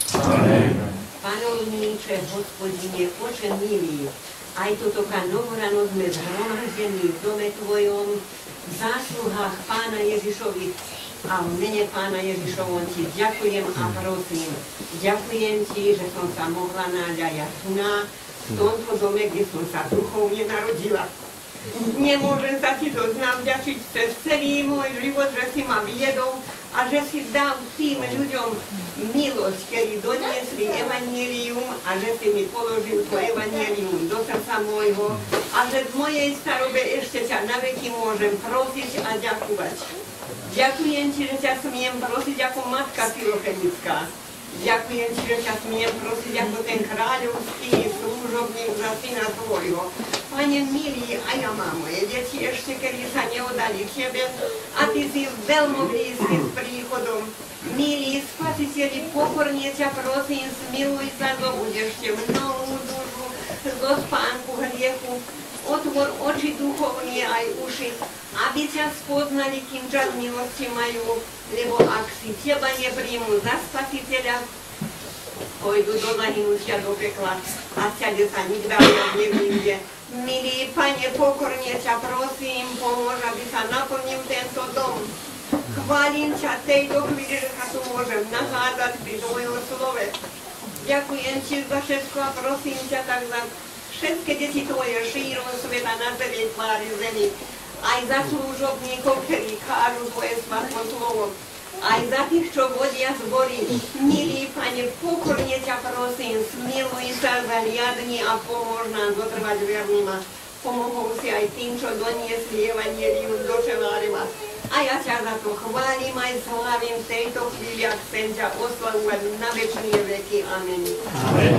Panovniče, Gospodine, Oče milý, aj toto novorano sme zhromaždení v dome Tvojom, v zásluhách Pána Ježišovi a v mene Pána Ježišovom Ti ďakujem a prosím. Ďakujem Ti, že som sa mohla nájsť aj ja v tomto dome, kde som sa duchovne narodila. Nemôžem sa Ti to vďačiť cez celý môj život, že si ma viedol a že si dal tým ľuďom milosť, ktorí doniesli evanjelium a že si mi položil to evanjelium do srdca môjho a že v mojej starobe ešte ťa na veky môžem prosiť a ďakovať. Ďakujem Ti, že ťa smiem prosiť ako matka Filofenická. Ďakujem Ti, že ťa smiem prosiť ako ten kráľovský služobník za syna Tvojho. Pane milý, a ja mám moje deti ešte, kedy sa neodali Tebe a Ty si veľmi blízky s príchodom. Milý Spasiteľi, pokorne ťa prosím, smiluj sa, zobuď ešte mnohú dušu zo spánku hriechu. Otvor oči duchovnie aj uši, aby ťa spoznali, kým čas milosti majú, lebo ak si Teba nepríjmu za Spasiteľa, pôjdu do zahynutia do pekla a ťade sa nikdy nevyjde. Milý Pane, pokorne ťa prosím, pomôž, aby sa naplnil tento dom. Chválim ťa tejto chvíli, že sa tu môžem nachádzať pri Tvojom slove. Ďakujem Ti za všetko a prosím ťa tak za všetky deti Tvoje šírom sveta na celej tvári zemi. Aj za služobníkov, ktorí kážu Tvoje svatlo slovo. Aj za tých, čo vodia zbory. Milý Pane, pokorne ťa prosím, smiluj sa, zahliadni a pomôž nám zotrvať verným a pomohol si aj tým, čo doniesli evanjelium do Čeláriva. A ja ťa za to chválim aj slávim v tejto chvíli a chcem ťa oslavovať na večné veky. Amen. Amen.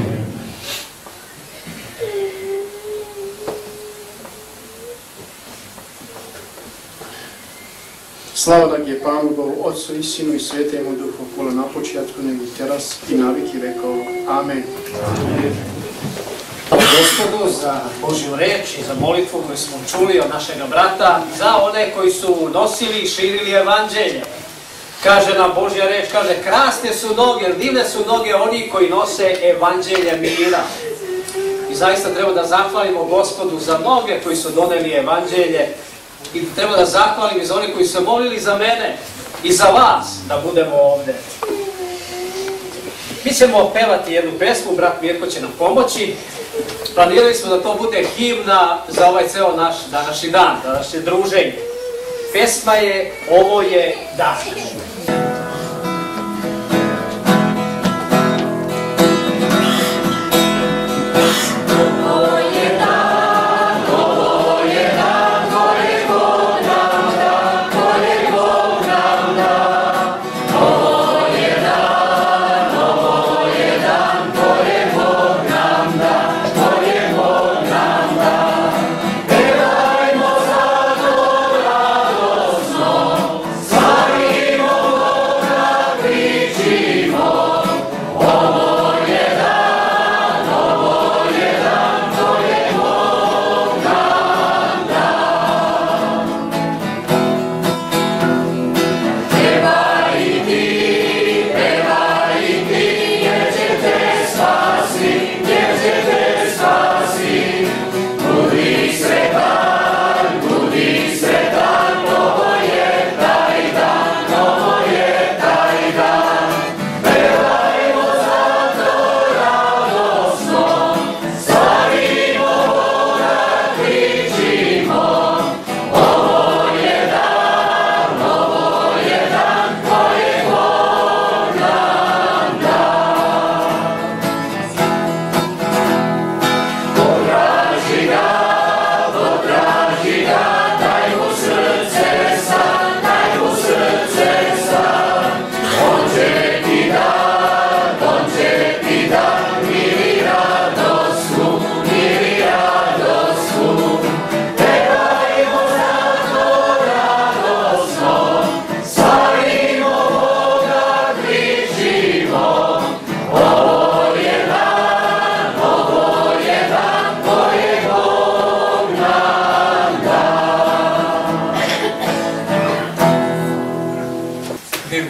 Slava tak je Pánu Bohu, Otcu i Synu i Svetému Duchu, bolo na počiatku, nego teraz i na veky vekov. Amen. Amen. Gospodu za Božju reč i za molitvu koju smo čuli od našega brata, za one koji su nosili i širili evanđelje. Kaže nam Božja reč, kaže, krasne su noge, divne su noge oni koji nose evanđelje mira. I zaista treba da zahvalimo Gospodu za noge koji su doneli evanđelje i treba da zahvalim i za oni koji su molili za mene i za vas da budemo ovde. Mi ćemo pevati jednu pesmu, brat Mirko će nam pomoći. Planirali smo da to bude himna za ovaj ceo naš današnji dan, današnje druženje. Pesma je Ovo je dan. Slavimo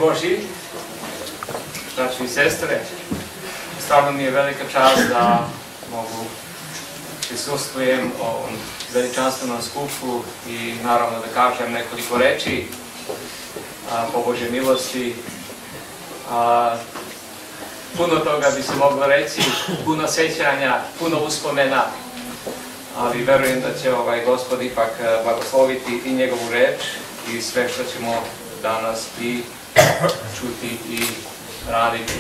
Božji, braći i sestre, stvarno mi je velika čast da mogu prisustvujem ovom veličanstvenom skupu i naravno da kažem nekoliko reči po Božje milosti. Puno toga bi se moglo reći, puno sećanja, puno uspomena, ali verujem da će Gospod ipak blagosloviti i njegovu reč i sve što ćemo danas i čuti i raditi.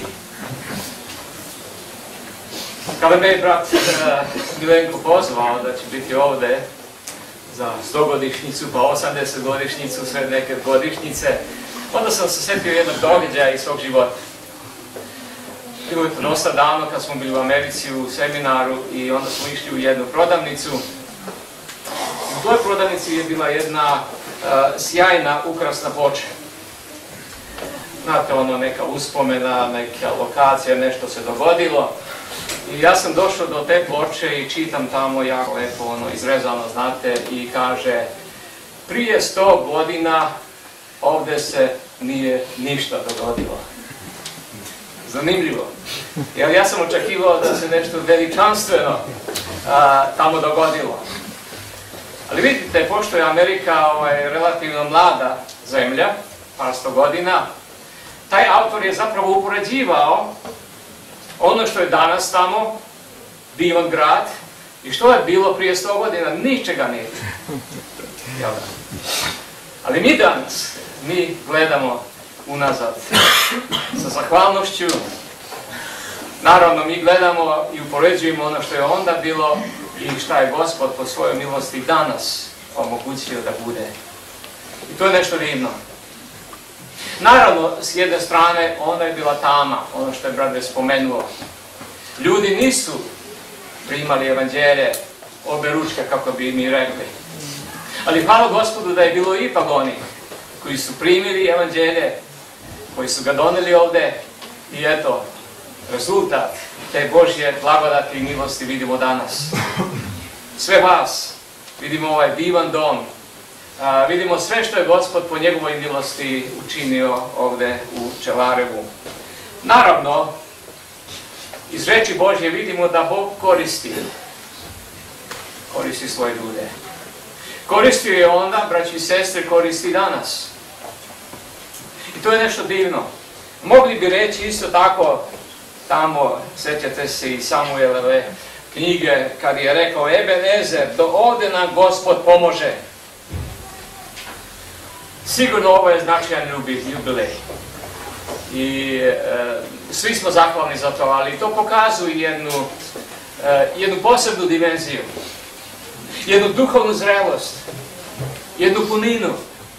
Kada me je brat Milenko pozvao da će biti ovde za 100-godišnjicu, pa 80-godišnjicu, sve neke godišnjice, onda sam se setio jednog događaja iz svog života. Bilo je to dosta davno kad smo bili u Americi u seminaru i onda smo išli u jednu prodavnicu. U toj prodavnici je bila jedna sjajna ukrasna ploča. Znate, neka uspomena, neka lokacija, nešto se dogodilo. I ja sam došao do te ploče i čitam tamo jako lepo, izrezano, znate, i kaže: prije 100 godina ovde se nije ništa dogodilo. Zanimljivo. Jer ja sam očekivao da se nešto veličanstveno tamo dogodilo. Ali vidite, pošto je Amerika relativno mlada zemlja, par 100 godina, taj autor je zapravo upoređivao ono što je danas tamo, divan grad, i što je bilo prije 100 godina, ničega nije. Ali mi danas, mi gledamo unazad sa zahvalnošću. Naravno, mi gledamo i upoređujemo ono što je onda bilo i šta je Gospod po svojoj milosti danas omogućio da bude. I to je nešto divno. Naravno, s jedne strane, ona je bila tama, ono što je brat spomenuo. Ljudi nisu primali evanđelje obe ručke, kako bi mi rekli. Ali hvala Gospodu da je bilo ipak oni koji su primili evanđelje, koji su ga doneli ovde, i eto, rezultat te Božje blagodati i milosti vidimo danas. Sve vas, vidimo ovaj divan dom, vidimo sve što je Gospod po njegovoj milosti učinio ovde u Čelarevu. Naravno, iz reči Božje vidimo da Bog koristi svoje ljude. Koristio je onda, braći i sestre, koristi danas. I to je nešto divno. Mogli bi reći isto tako, tamo, sećate se i Samuelove knjige, kad je rekao: Ebenezer, do ovde nam Gospod pomože. Sigurno ovo je značajan jubilej. I svi smo zahvalni za to, ali to pokazuje jednu posebnu dimenziju, jednu duhovnu zrelost, jednu puninu.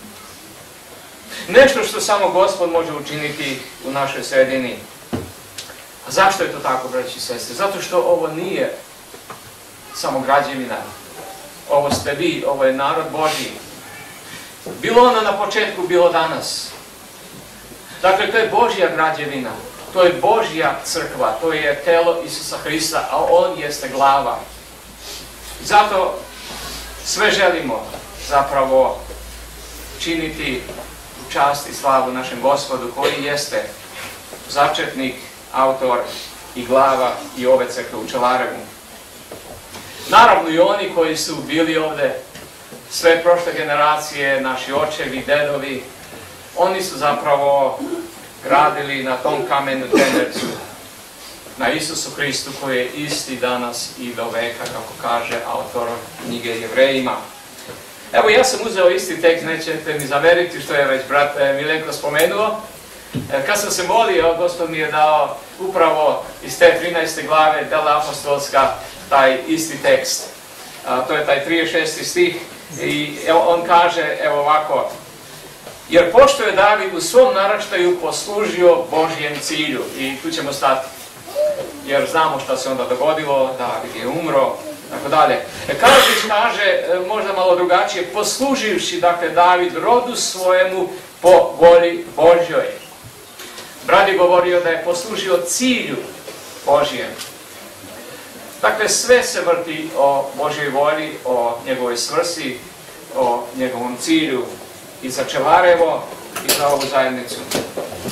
Nešto što samo Gospod može učiniti u našoj sredini. A zašto je to tako, braći i sestre? Zato što ovo nije samo građevina. Ovo ste vi, ovo je narod Božji. Bilo ono na početku, bilo danas. Dakle, to je Božja građevina. To je Božja crkva. To je telo Isusa Hrista, a On jeste glava. Zato sve želimo zapravo činiti čast i slavu našem Gospodu, koji jeste začetnik, autor i glava i ove crkve u Čelarevu. Naravno i oni koji su bili ovde, sve prošle generacije, naši očevi, dedovi, oni su zapravo gradili na tom kamenu temeljcu, na Isusu Hristu, koji je isti danas i do veka, kako kaže autor knjige Jevrejima. Evo, ja sam uzeo isti tekst, nećete mi zameriti što je već brat Milenko spomenuo. Kad sam se molio, Gospod mi je dao upravo iz te 13. glave Dela apostolska taj isti tekst. To je taj 36. stih i on kaže, evo ovako: jer pošto je David u svom naraštaju poslužio Božjem cilju, i tu ćemo stati, jer znamo šta se onda dogodilo, David je umro, tako dalje. Karadžić kaže, možda malo drugačije, posluživši, dakle, David rodu svojemu po volji Božjoj. Brat je govorio da je poslužio cilju Božjem. Dakle, sve se vrti o Božjoj volji, o njegovoj svrsi, o njegovom cilju i za Čelarevo i za ovu zajednicu.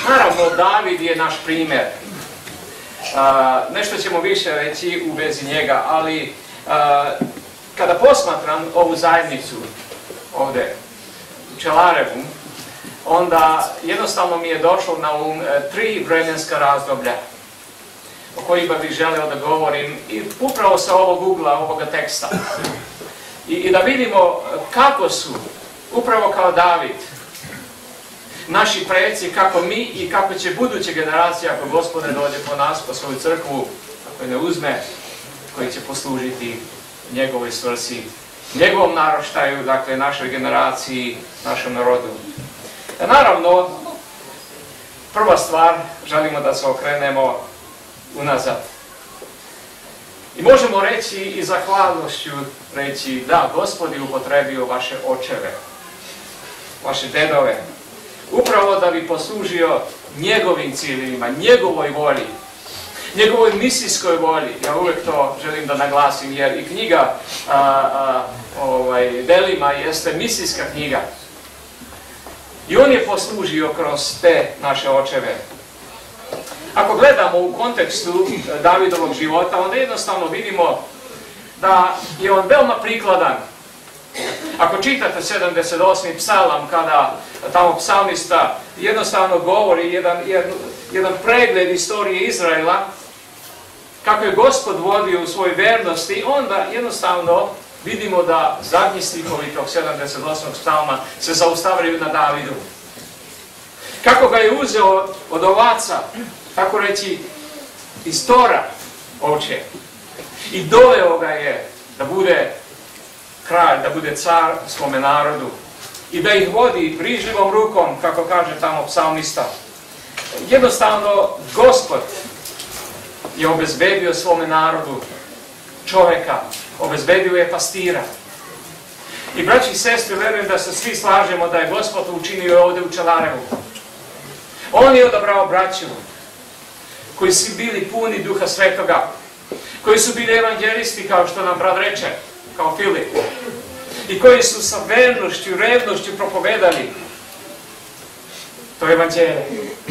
Naravno, David je naš primjer. Nešto ćemo više reći u vezi njega, ali kada posmatram ovu zajednicu ovdje u Čelarevu, onda jednostavno mi je došlo na tri vremenska razdoblja o kojima bih želeo da govorim i upravo sa ovog ugla, ovoga teksta. I da vidimo kako su, upravo kao David, naši preci, kako mi i kako će buduće generacije, ako Gospod ne dođe po nas, po svoju crkvu, ako je ne uzme, koji će poslužiti njegovoj svrsi, njegovom naraštaju, dakle našoj generaciji, našem narodu. Naravno, prva stvar, želimo da se okrenemo unazad. I možemo reći i zahvalnošću reći da, Gospod je upotrebio vaše očeve, vaše dedove, upravo da bi poslužio njegovim ciljevima, njegovoj volji, njegovoj misijskoj volji. Ja uvijek to želim da naglasim, jer i knjiga Delima jeste misijska knjiga. I on je poslužio kroz te naše očeve. Ako gledamo u kontekstu Davidovog života, onda jednostavno vidimo da je on veoma prikladan. Ako čitate 78. psalam, kada tamo psalmista jednostavno govori jedan pregled istorije Izraela, kako je Gospod vodio u svojoj vernosti, onda jednostavno vidimo da zadnji stihovi tog 78. psalma se zaustavljaju na Davidu. Kako ga je uzeo od ovaca, tako reći, iz tora ovče, i doveo ga je da bude kralj, da bude car svome narodu i da ih vodi brižljivom rukom, kako kaže tamo psalmista. Jednostavno, Gospod je obezbedio svome narodu čoveka, obezbedio je pastira. I braći i sestre, verujem da se svi slažemo da je Gospod učinio ovdje u Čelarevu. On je odabrao braću koji su bili puni Duha Svetoga, koji su bili evanđelisti, kao što nam brat reče, kao Filip, i koji su sa vernošću, revnošću propovedali to evanđelje.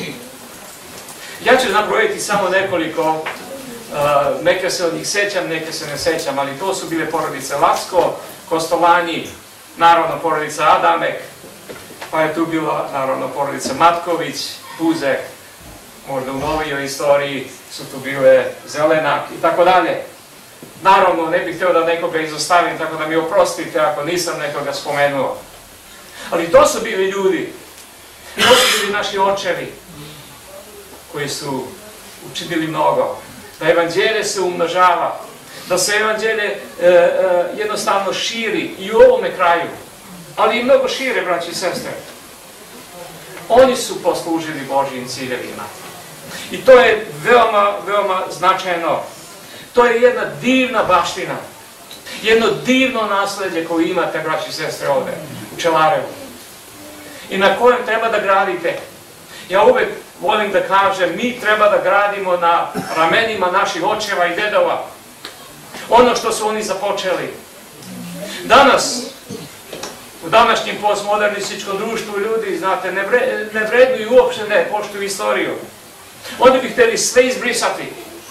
Ja ću nabrojiti samo nekoliko, neke se od njih sećam, neke se ne sećam, ali to su bile porodice Lacko, Kostolanji, naravno porodica Adamek, pa je tu bila naravno porodica Matković, Puzek, možda u novijoj istoriji su tu bile Zelenak i tako dalje. Naravno, ne bih htio da nekoga izostavim, tako da mi oprostite ako nisam nekoga spomenuo. Ali to su bili ljudi, to su bili naši očevi, koji su učinili mnogo. Da evanđelje se umnožava, da se evanđelje jednostavno širi i u ovome kraju, ali i mnogo šire, braći i sestre. Oni su poslužili Božjim ciljevima. I to je veoma, veoma značajno. To je jedna divna baština, jedno divno nasledđe koje imate, braći i sestre, ovdje u Čelarevu. I na kojem treba da gradite. Ja uvijek volim da kažem, mi treba da gradimo na ramenima naših očeva i dedova. Ono što su oni započeli. Danas, u današnjem postmodernističkom društvu ljudi, znate, ne vrednuju uopšte, ne poštuju istoriju. Oni bi htjeli sve izbrisati.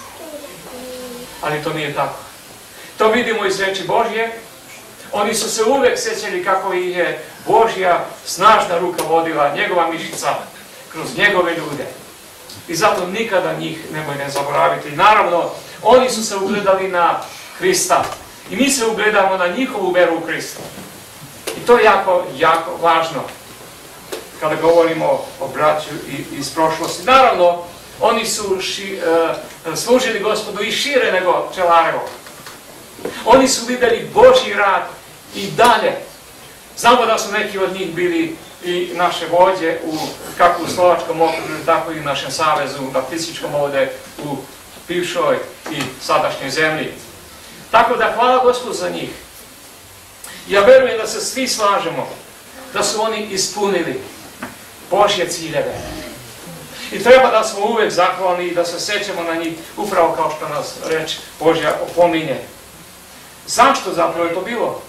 Ali to nije tako. To vidimo iz reči Božje. Oni su se uvijek sjećali kako ih je Božja snažna ruka vodila, njegova mišica, kroz njegove ljude. I zato nikada njih nemoj ne zaboraviti. Naravno, oni su se ugledali na Hrista. I mi se ugledamo na njihovu veru u Hrista. I to je jako, jako važno kada govorimo o braću iz prošlosti. Naravno, oni su služili Gospodu i šire nego Čelarevo. Oni su vidjeli Božji rad i dalje. Znamo da su neki od njih bili i naše vođe, kako u Slovačkom okružju, tako i u našem savezu, baptističkom ovdje, u bivšoj i sadašnjoj zemlji. Tako da hvala Gospodu za njih. Ja verujem da se svi slažemo da su oni ispunili Božje ciljeve. I treba da smo uvijek zahvalni i da se sećamo na njih, upravo kao što nas reč Božja opominje. Zašto zapravo je to bilo?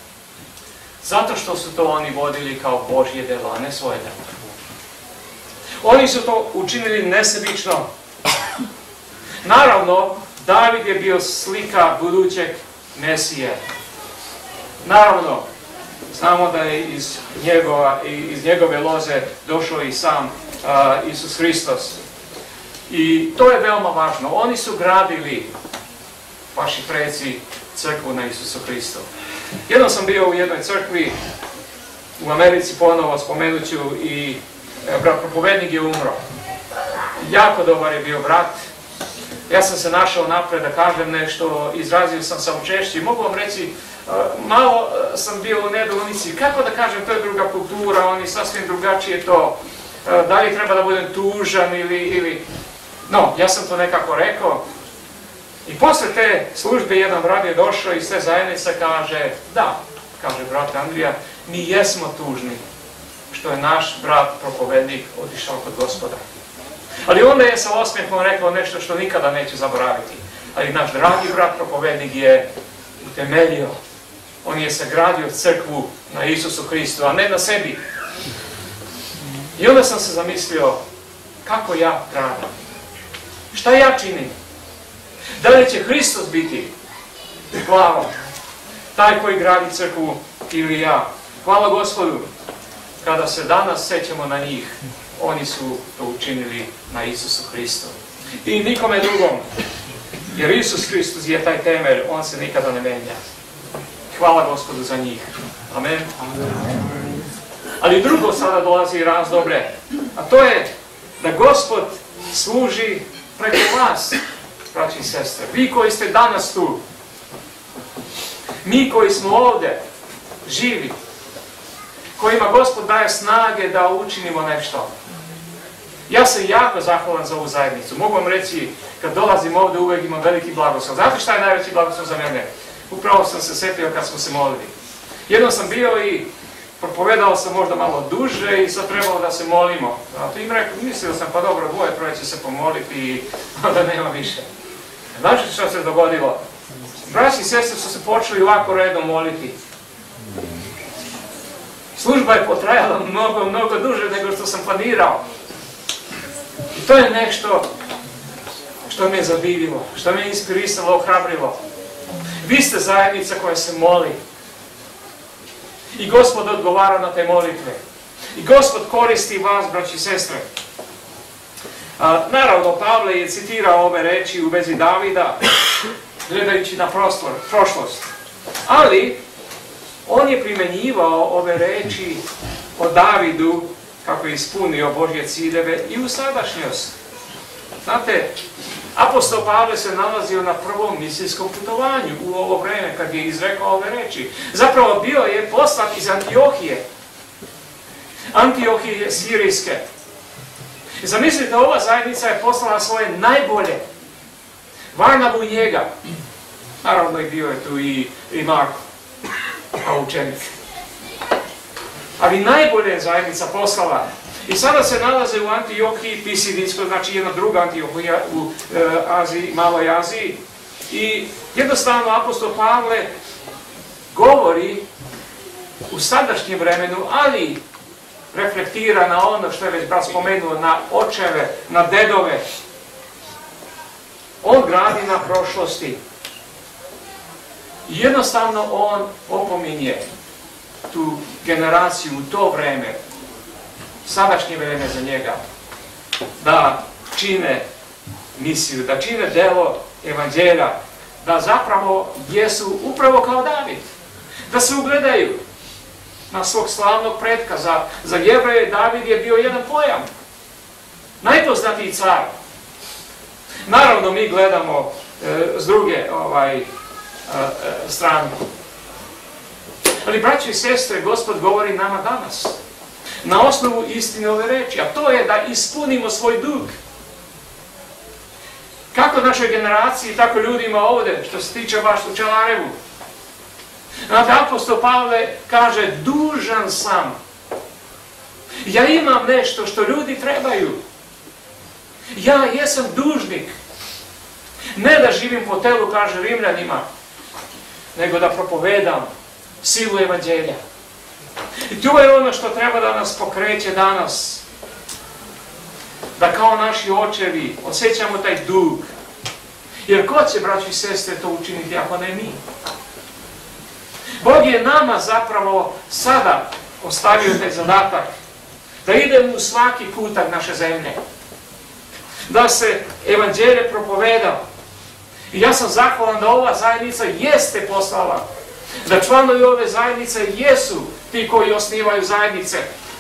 Zato što su to oni vodili kao Božje delo, a ne svoje delo. Oni su to učinili nesebično. Naravno, David je bio slika budućeg Mesije. Naravno, znamo da je iz njegove loze došao i sam Isus Hristos. I to je veoma važno. Oni su gradili, vaši preci, crkvu na Isusu Hristu. Jednom sam bio u jednoj crkvi u Americi, ponovo spomenut ću, i propovednik je umro. Jako dobar je bio brat. Ja sam se našao napred da kažem nešto, izrazio sam saučešće. Mogu vam reći, malo sam bio u nedoumici. Kako da kažem, to je druga kultura, oni sasvim drugačije to. Da li treba da budem tužan ili... No, ja sam to nekako rekao. I posle te službe jedan brat je došao iz te zajednice, kaže, da, kaže brat Andrija, mi jesmo tužni što je naš brat propovednik otišao kod Gospoda. Ali onda je sa osmijehom rekao nešto što nikada neće zaboraviti. Ali naš dragi brat propovednik je utemeljio. On je sagradio crkvu na Isusu Hristu, a ne na sebi. I onda sam se zamislio, kako ja gradim? Šta ja činim? Da li će Hristos biti glavom, taj koji gradi crkvu, ili ja? Hvala Gospodu, kada se danas sećamo na njih, oni su to učinili na Isusu Hristu. I nikome drugom, jer Isus Hristos je taj temelj, on se nikada ne menja. Hvala Gospodu za njih. Amen. Ali drugo sada dolazi razdobre, a to je da Gospod služi preko vas, braći i sestre. Vi koji ste danas tu, mi koji smo ovdje, živi, kojima Gospod daje snage da učinimo nešto. Ja sam jako zahvalan za ovu zajednicu. Mogu vam reći, kad dolazim ovdje uvijek imam veliki blagoslov. Znate šta je najveći blagoslov za mene? Upravo sam se setio kad smo se molili. Jednom sam bio i propovedao sam možda malo duže i sad trebalo da se molimo. Zato im rekao, mislio sam, pa dobro, dvoje, troje će se pomoliti i onda nema više. Znači što se dogodilo? Braći i sestre su se počeli ovako redom moliti. Služba je potrajala mnogo duže nego što sam planirao. I to je nešto što me je zadivilo, što me je inspirisalo, ohrabrilo. Vi ste zajednica koja se moli. I Gospod odgovara na te molitve. I Gospod koristi vas, braći i sestre. Naravno, Pavle je citirao ove reči u vezi Davida, gledajući na prošlost. Ali, on je primenjivao ove reči o Davidu, kako je ispunio Božje ciljeve, i u sadašnjost. Znate, apostol Pavle se nalazio na prvom misijskom putovanju u ovo vreme kad je izrekao ove reči. Zapravo bio je poslan iz Antiohije sirijske. Zamislite, ova zajednica je poslala svoje najbolje. Varnabu i njega. Naravno i bio je tu i Marko, kao učenik. Ali najbolje je zajednica poslala. I sada se nalaze u Antiohiji Pisidijskoj, znači jedna druga Antiohija u Aziji, Maloj Aziji. I jednostavno apostol Pavle govori u sadašnjem vremenu, ali reflektira na ono što je već brat spomenuo, na očeve, na dedove. On gradi na prošlosti. Jednostavno on opominje tu generaciju u to vreme, sadašnje vreme za njega, da čine misiju, da čine delo evanđelja, da zapravo jesu upravo kao David, da se ugledaju na svog slavnog pretka. Za Jevreje David je bio jedan pojam, najpoznatiji car. Naravno, mi gledamo s druge strane. Ali, braći i sestre, Gospod govori nama danas, na osnovu istine ove reči, a to je da ispunimo svoj dug. Kako našoj generaciji, tako ljudima ovdje, što se tiče baš u Čelarevu. Znate, apostol Pavle kaže, dužan sam. Ja imam nešto što ljudi trebaju. Ja jesam dužnik. Ne da živim po telu, kaže Rimljanima, nego da propovedam silu evanđelja. I to je ono što treba da nas pokreće danas. da kao naši očevi osjećamo taj dug. Jer ko će, braći i sestre, to učiniti ako ne mi? Bog je nama zapravo sada ostavio taj zadatak da idemo u svaki kutak naše zemlje. Da se evanđelje propoveda. I ja sam zahvalan da ova zajednica jeste poslala. Da članovi ove zajednice jesu ti koji osnivaju zajednice.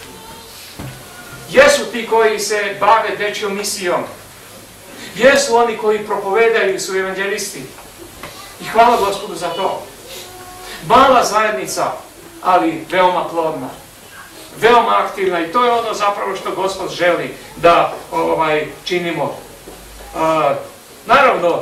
Jesu ti koji se bave dečjom misijom. Jesu oni koji propovedaju, su evanđelisti. I hvala Gospodu za to. Mala zajednica, ali veoma plodna. Veoma aktivna i to je ono zapravo što Gospod želi da činimo. Naravno,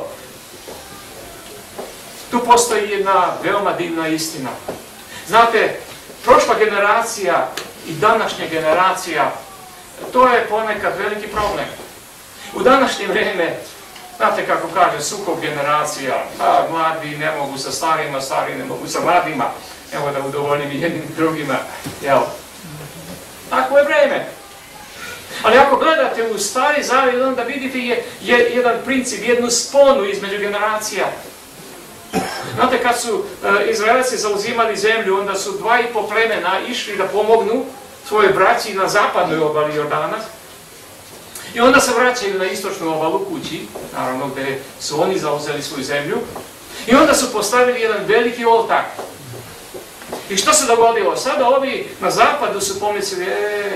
tu postoji jedna veoma divna istina. Znate, prošla generacija i današnja generacija, to je ponekad veliki problem. U današnje vrijeme, znate kako kaže, sukob generacija, mladi ne mogu sa starima, stari ne mogu sa mladima, evo da udovoljim jednim i drugima, jel? Tako je vrijeme. Ali ako gledate u Stari Zavjet, onda vidite jedan princip, jednu sponu između generacija. Znate, kad su Izraelci zauzimali zemlju, onda su 2,5 plemena išli da pomognu svojoj braći na zapadnoj obali Jordana. I onda se vraćaju na istočnu obalu kući, naravno gdje su oni zauzeli svoju zemlju. I onda su postavili jedan veliki oltar. I što se dogodilo? Sada ovi na zapadu su pomislili,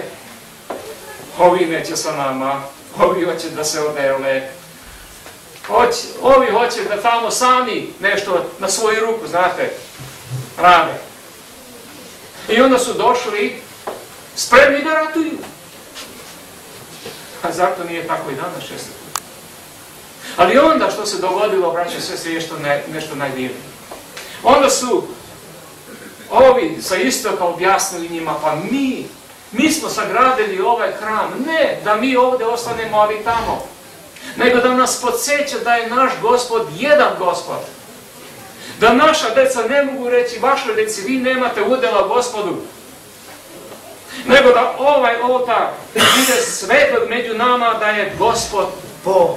ovi neće sa nama, ovi hoće da se odele. Ovi hoće da tamo sami nešto na svoju ruku, znate, rade. I onda su došli spremni da ratuju. A zar to nije tako i danas često? Ali onda što se dogodilo, braće i sestre, je nešto najdivnije. Onda su ovi sa istoka objasnili njima, pa mi smo sagradili ovaj hram, ne da mi ovdje ostanemo, ali tamo, nego da nas podsjeća da je naš Gospod jedan Gospod. Da naša deca ne mogu reći, vašoj deci, vi nemate udjela Gospodu. Nego da ovaj oltar ide svetlo među nama, da je Gospod Bog.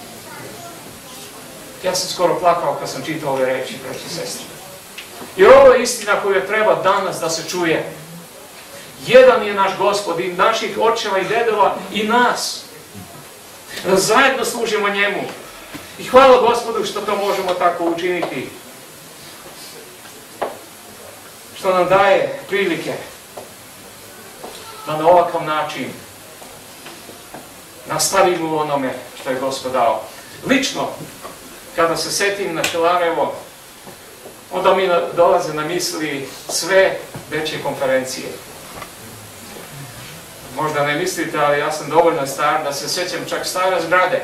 Ja sam skoro plakao kad sam čitao ove reči, braći i sestre. Jer ovo je istina koju treba danas da se čuje. Jedan je naš Gospod i naših očeva i dedova i nas. Da zajedno služimo njemu. I hvala Gospodu što to možemo tako učiniti. Što nam daje prilike da na ovakav način nastavimo u onome što je Gospod dao. Lično, kada se setim na Čelarevo, onda mi dolaze na misli sve dečje konferencije. Možda ne mislite, ali ja sam dovoljno star da se sjećam čak stare zgrade.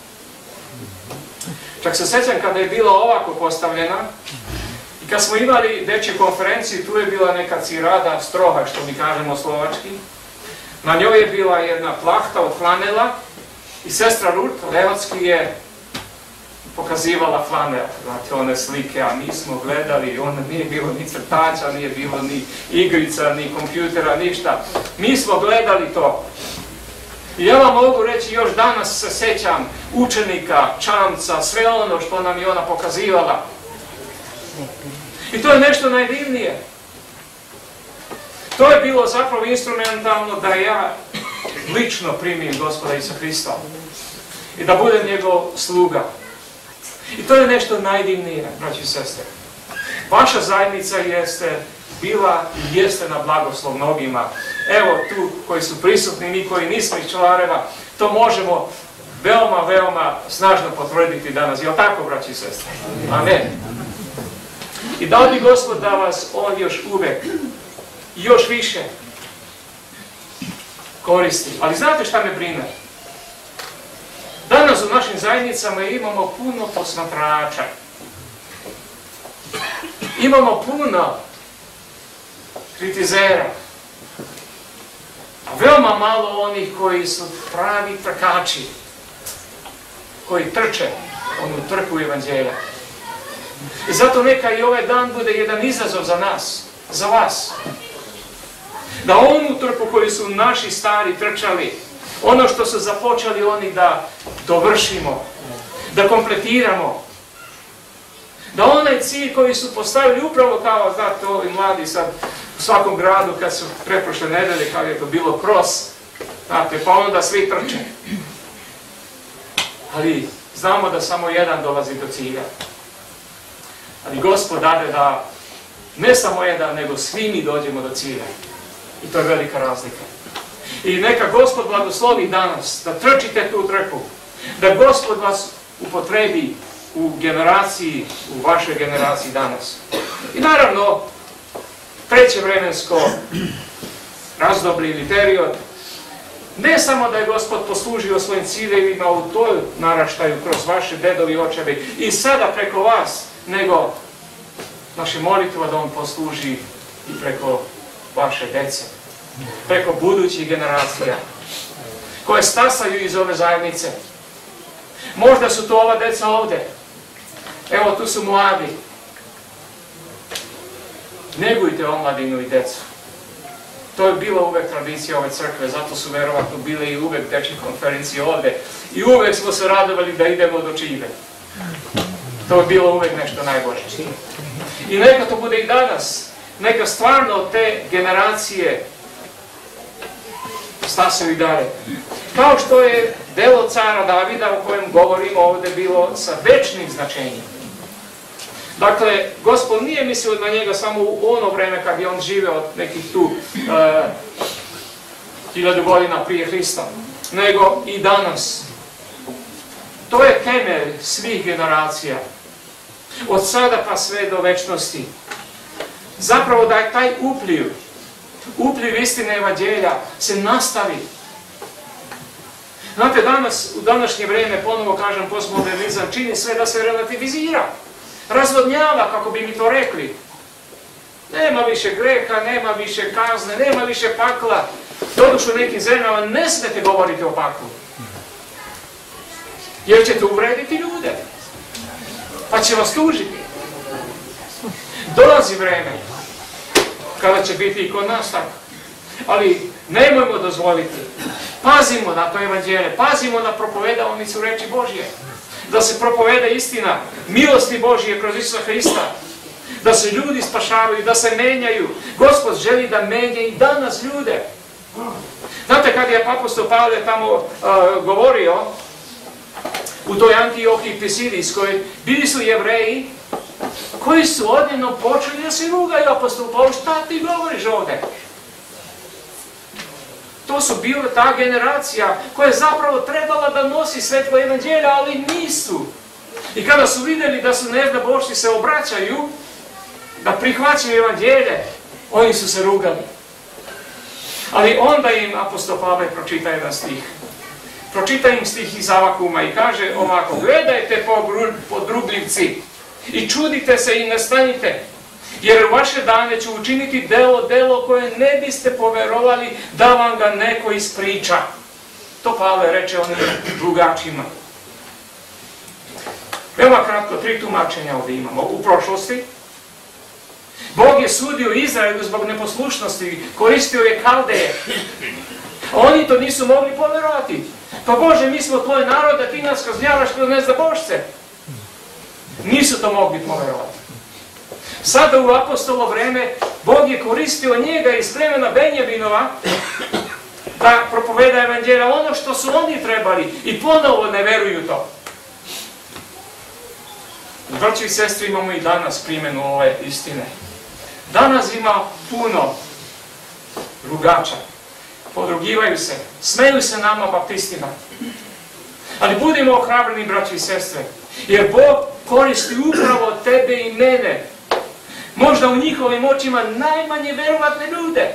Čak se sjećam kada je bila ovako postavljena i kad smo imali dečju konferenciju, tu je bila neka cirada, stroha, što mi kažemo slovački. Na njoj je bila jedna plahta od flanela i sestra Ruth Levacki je pokazivala flanel, znate, one slike, a mi smo gledali, onda nije bilo ni crtača, nije bilo ni igrica, ni kompjutera, ništa. Mi smo gledali to. I ja vam mogu reći, još danas se sjećam učenika, čamca, sve ono što nam je ona pokazivala. I to je nešto najdivnije. To je bilo zapravo instrumentalno da ja lično primim Gospoda Isusa Hrista i da budem njegov sluga. I to je nešto najdivnije, braći i sestre. Vaša zajednica jeste bila i jeste na blagoslov mnogima. Evo tu koji su prisutni, mi koji nismo iz Čelareva, to možemo veoma, veoma snažno potvrditi danas. Je li tako, braći i sestre? Amen. I dao bi Gospod da vas on još uvek, još više koristi. Ali znate šta me brine? Danas u našim zajednicama imamo puno posmatrača. Imamo puno kritizera. A veoma malo onih koji su pravi trkači. Koji trče onu trku evanđelja. I zato neka i ovaj dan bude jedan izazov za nas, za vas. Da onu trku koju su naši stari trčali, Ono što su započeli oni da dovršimo, da kompletiramo. Da onaj cilj koji su postavili upravo kao, znate, ovi mladi sad u svakom gradu kad su pretprošle nedelje, kao je to bilo cross, znate, pa onda svi trče. Ali znamo da samo jedan dolazi do cilja. Ali Gospod dade da ne samo jedan, nego svi mi dođemo do cilja. I to je velika razlika. I neka Gospod blagoslovi danas, da trčite tu trku, da Gospod vas upotrebi u generaciji, u vašoj generaciji danas. I naravno, treće vremensko razdoblje ili period, ne samo da je Gospod poslužio svojim ciljevima u toj naraštaju kroz vaše dedovi i očevi i sada preko vas, nego naše molitva da on posluži i preko vaše dece, preko budućih generacija koje stasaju iz ove zajednice. Možda su to ova deca ovde. Evo, tu su mladi. Negujte omladinu i decu. To je bila uvek tradicija ove crkve, zato su verovatno bile i uvek dečje konferencije ovde. I uvek smo se radovali da idemo do čive. To je bilo uvek nešto najbolje. I neka to bude i danas. Neka stvarno te generacije stasaju i dalje. Kao što je delo cara Davida o kojem govorimo ovde bilo sa večnim značenjem. Dakle, Gospod nije mislio na njega samo u ono vreme kad je on živeo nekih tu 1000 godina prije Hrista, nego i danas. To je temelj svih generacija. Od sada pa sve do večnosti. Zapravo da je taj upliv istine evanđelja se nastavi. Znate, danas, u današnje vrijeme, ponovo kažem, postmodernizam čini sve da se relativizira. Razvodnjava, kako bi mi to rekli. Nema više greha, nema više kazne, nema više pakla. Doduše u nekim zemljama ne smete govoriti o paklu. Jer ćete uvrediti ljude. Pa će vas tužiti. Dolazi vreme kada će biti i kod nas tako. Ali nemojmo dozvoliti. Pazimo na to evanđelje, pazimo na propovedalnicu reči Božje. Da se propoveda istina, milosti Božje kroz Isusa Hrista. Da se ljudi spašavaju, da se menjaju. Gospod želi da menja i danas ljude. Znate, kad je apostol Pavle tamo govorio u toj Antiohiji Pisidijskoj, bili su Jevreji koji su odjednom počeli da se rugaju. Apostol Pavle, šta ti govoriš ovde? To su bila ta generacija koja je zapravo trebala da nosi svetlo evanđelja, ali nisu. I kada su vidjeli da su neznabošci se obraćaju, da prihvaćaju evanđelje, oni su se rugali. Ali onda im apostol Pavle pročita jedan stih. Pročita im stih iz Avakuma i kaže ovako: gledajte podrugljivci i čudite se i nastanite, jer u vaše dane ću učiniti delo koje ne biste poverovali da vam ga neko ispriča. To Pavle reče onim drugačima. Veoma kratko, 3 tumačenja ovdje imamo. U prošlosti Bog je sudio Izraelu zbog neposlušnosti, koristio je Kaldeje. Oni to nisu mogli poverovati. Pa Bože, mi smo tvoj narod, a ti nas kažnjavaš kroz neznabošce. Nisu to mogli poverovati. Sada u apostolo vreme Bog je koristio njega iz plemena Benjaminova da propoveda evanđelja ono što su oni trebali i ponovo ne veruju to. Braći i sestri, imamo i danas primjenu ove istine. Danas ima puno rugača. Podrugivaju se, smeju se nama baptistima. Ali budimo ohrabreni, braći i sestre, jer Bog koristi upravo tebe i mene. Možda u njihovim očima najmanje verovatne ljude.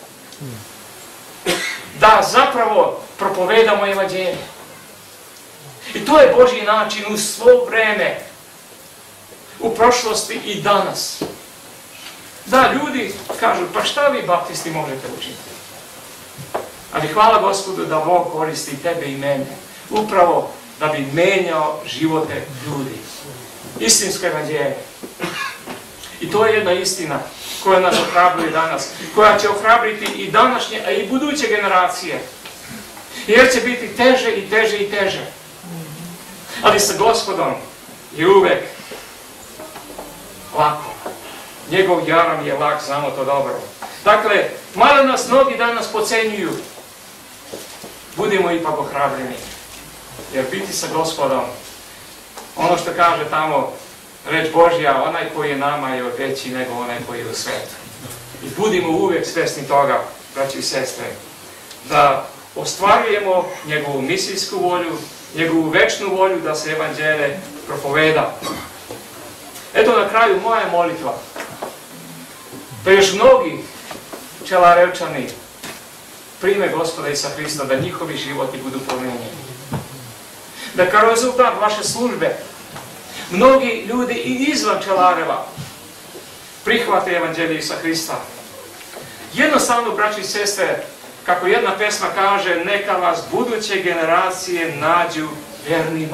Da zapravo propovedamo evanđelje. I to je Božji način u svo vreme. U prošlosti i danas. Da, ljudi kažu, pa šta vi baptisti možete učiniti? Ali hvala Gospodu da Bog koristi tebe i mene. Upravo da bi menjao živote ljudi. Istinsko evanđelje. I to je jedna istina koja nas ohrabruje danas. Koja će ohrabriti i današnje, a i buduće generacije. Jer će biti teže i teže i teže. Ali sa Gospodom je uvek lako. Njegov jaram je lak, znamo to dobro. Dakle, malo nas mnogi danas pocenjuju. Budimo ipak ohrabreni. Jer biti sa Gospodom, ono što kaže tamo reč Božja, onaj koji je nama je veći nego onaj koji je u svetu. I budimo uvijek svjesni toga, braći i sestre, da ostvarujemo njegovu misijsku volju, njegovu večnu volju da se evanđelje propoveda. Eto na kraju moja molitva. Da još mnogi Čelarevčani prime Gospoda Isusa Hrista, da njihovi životi budu promijenjeni. Da kao rezultat vaše službe mnogi ljudi i izvan Čelareva prihvate evanđelje Isusa Hrista. Jednostavno, braći i sestre, kako jedna pesma kaže, neka vas buduće generacije nađu vjernima.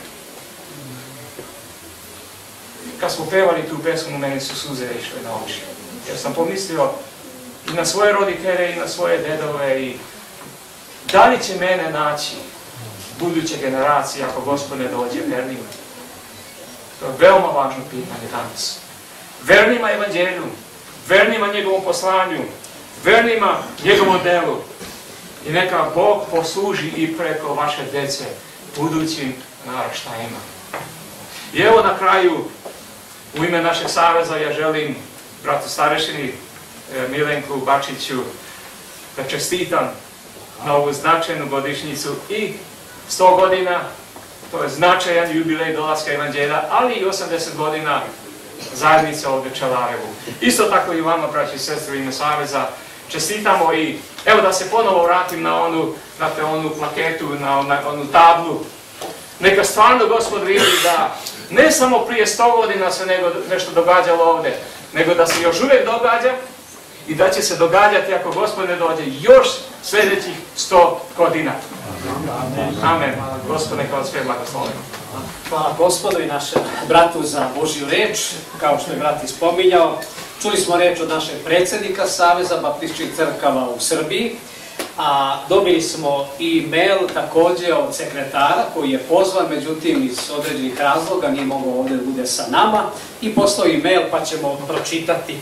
Kad smo pevali tu pesmu, meni su suze išle na oči. Jer sam pomislio i na svoje roditelje i na svoje dedove i da li će mene naći buduće generacije ako Gospod ne dođe vjernima? To je veoma važno pitanje danas. Vernima evanđelju, vernima njegovom poslanju, vernima njegovom delu. I neka Bog posluži i preko vaše dece budućim naraštajima. I evo na kraju, u ime našeg saveza ja želim bratu starešini Milenku Bačiću da čestitam na ovu značajnu godišnjicu i 100 godina, to je značajan jubilej dolaska evanđelja, ali i 80 godina zajednice ovdje u Čelarevu. Isto tako i vama, braći i sestre, u ime saveza čestitamo i evo da se ponovo vratim na onu plaketu, na onu tablu. Neka stvarno Gospod vidi da ne samo prije 100 godina se nešto događalo ovdje, nego da se još uvijek događa i da će se događati ako Gospod ne dođe još sljedećih 100 godina. Amen. Gospod neka vas sve blagoslovi. Hvala Gospodu i našem bratu za Božju reč, kao što je brat ispominjao. Čuli smo reč od našeg predsjednika Saveza baptističkih crkava u Srbiji, a dobili smo i mail također od sekretara koji je pozvan, međutim iz određenih razloga nije mogao ovdje da bude sa nama i poslao i mail pa ćemo pročitati.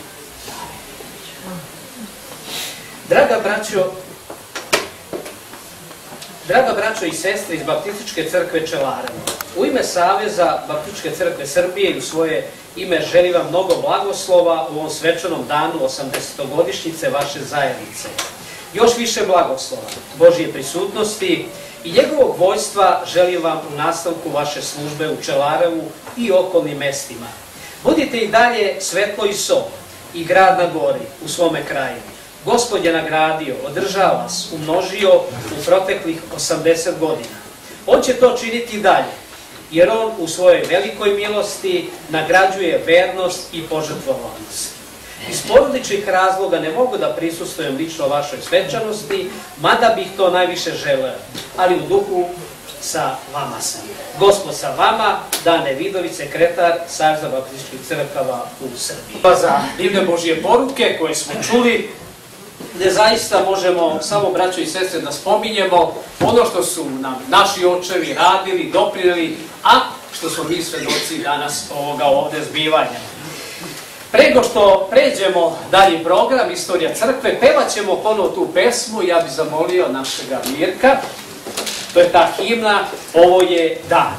Draga braćo i sestre iz Baptističke crkve Čelarevo, u ime Saveza Baptističke crkve Srbije i u svoje ime želim vam mnogo blagoslova u ovom svečanom danu 80-godišnjice vaše zajednice. Još više blagoslova, Božje prisutnosti i njegovog vojstva želim vam u nastavku vaše službe u Čelarevu i okolnim mestima. Budite i dalje svetlo i sol i grad na gori u svome kraju. Gospod je nagradio, održao vas, umnožio u proteklih 80 godina. On će to činiti dalje, jer on u svojoj velikoj milosti nagrađuje vernost i požrtvovanost. Iz porodičnih razloga ne mogu da prisustvujem lično vašoj svečanosti, mada bih to najviše želeo, ali u duhu sa vama sam. Gospod sa vama, Dane Vidović, sekretar Saveza baptističkih crkava u Srbiji. Pa za divne Božje poruke koje smo čuli, gdje zaista možemo samo, braćo i sestre, da spominjemo ono što su nam naši očevi radili, doprineli, a što smo mi svedoci danas ovoga ovdje zbivanja. Prego što pređemo dalji program, Istorija crkve, pevat ćemo ponovo tu pesmu, ja bih zamolio našega Mirka, to je ta himna, Ovo je dan.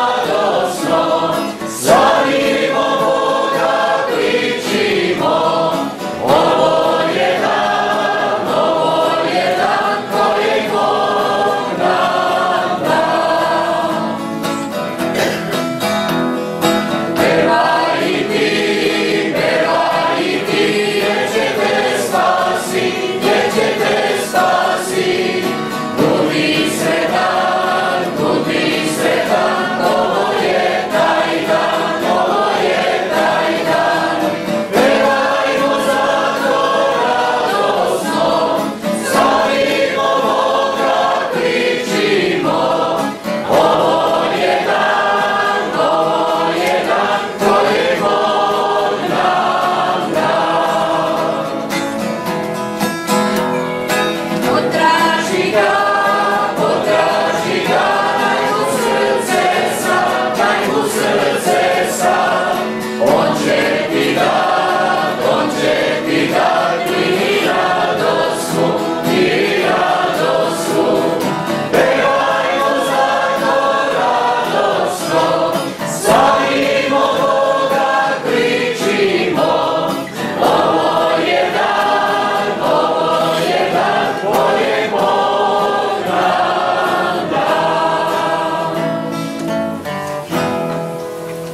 Slavimo Boga, kličimo,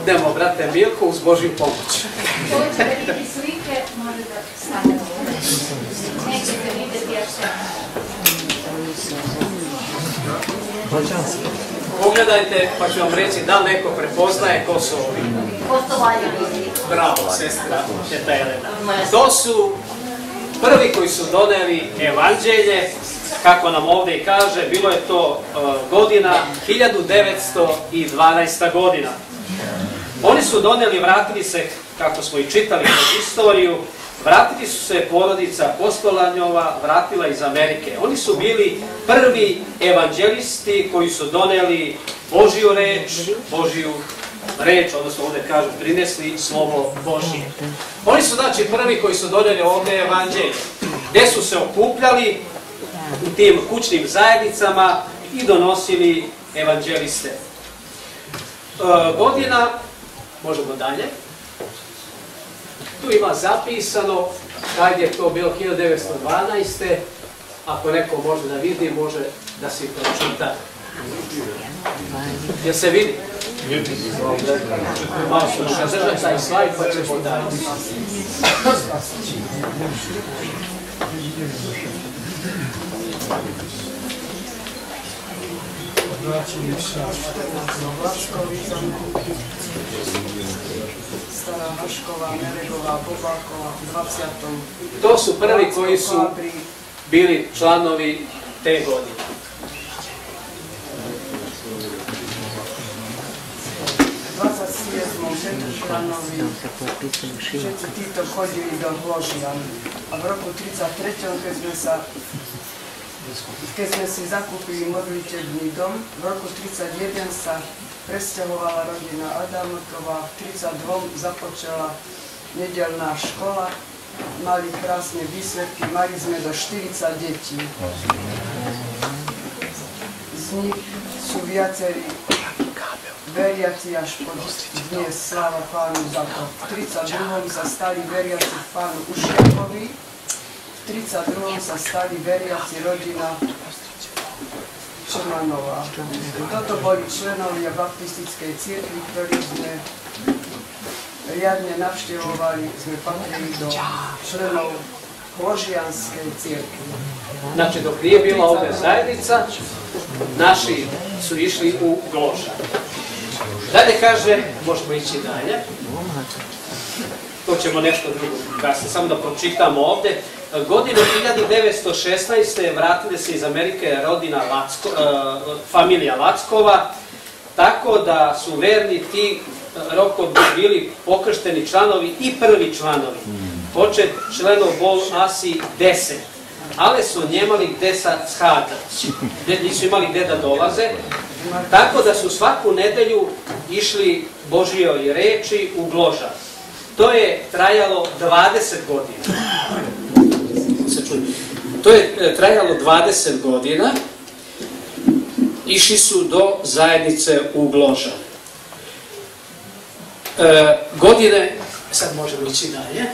Idemo, brate Milko, uz Božju pomoć. Hoćete vidjeti slike, može da stane ovdje. Nećete vidjeti jer se... Pogledajte, pa ću vam reći da li neko prepoznaje ko su ovi. Bravo, sestra Teta Elena. To su prvi koji su doneli evanđelje, kako nam ovdje i kaže, bilo je to godina 1912. godina. Oni su doneli, vratili se, kako smo i čitali kroz istoriju, vratili su se porodica Postolanjova, vratila iz Amerike. Oni su bili prvi evanđelisti koji su doneli Božju reč, odnosno ovdje kažu prinesli slovo Božje. Oni su znači prvi koji su doneli ovdje evanđelje, gdje su se okupljali u tim kućnim zajednicama i donosili evanđeliste. Godina, možemo dalje, tu ima zapisano kad je to bilo 1912. Ako neko može da vidi, može da si pročita. Jel se vidi? Malo ću zadržati taj slajd pa ćemo dalje. Stara Vaškova, Neregova, Bobakova, 20. To su prvi koji su bili članovi te godine. Članovi Tito hodili do Gložijan, a v roku 1933. Keď sme si zakúpili modlitebný dom, v roku 1931 sa presťahovala rodina Adamotová, v 1932 započala nedeľná škola, mali krásne výsledky, mali sme do 40 detí. Z nich sú viacerí veriaci až po dnes, sláva Pánu za to. V 1932 sa stali veriaci Pánu Ušiakovi, v 1932 sa stali veriaci rodina Čermanová. Toto boli členovia baptistickej cirkvi, ktorí sme riadne navštevovali, sme patrili do členov Gložijanskej cirkvi. Znači, dok nije bila ovdje zajednica, naši su išli u Gložan. Dalje kaže, možemo ići dalje. To ćemo nešto drugo kasnije, samo da pročitamo ovdje. Godine 1916. vratili se iz Amerike rodina familija Lackova, tako da su verni ti rokovi bili pokršteni članovi i prvi članovi. Počet členov bol asi 10, ali su njemali gde sa shadati, nisu imali gde da dolaze, tako da su svaku nedelju išli Božjoj reči u Gložan. To je trajalo 20 godina. To je trajalo 20 godina. Išli su do zajednice u Gložan. Godine, sad možemo ići dalje.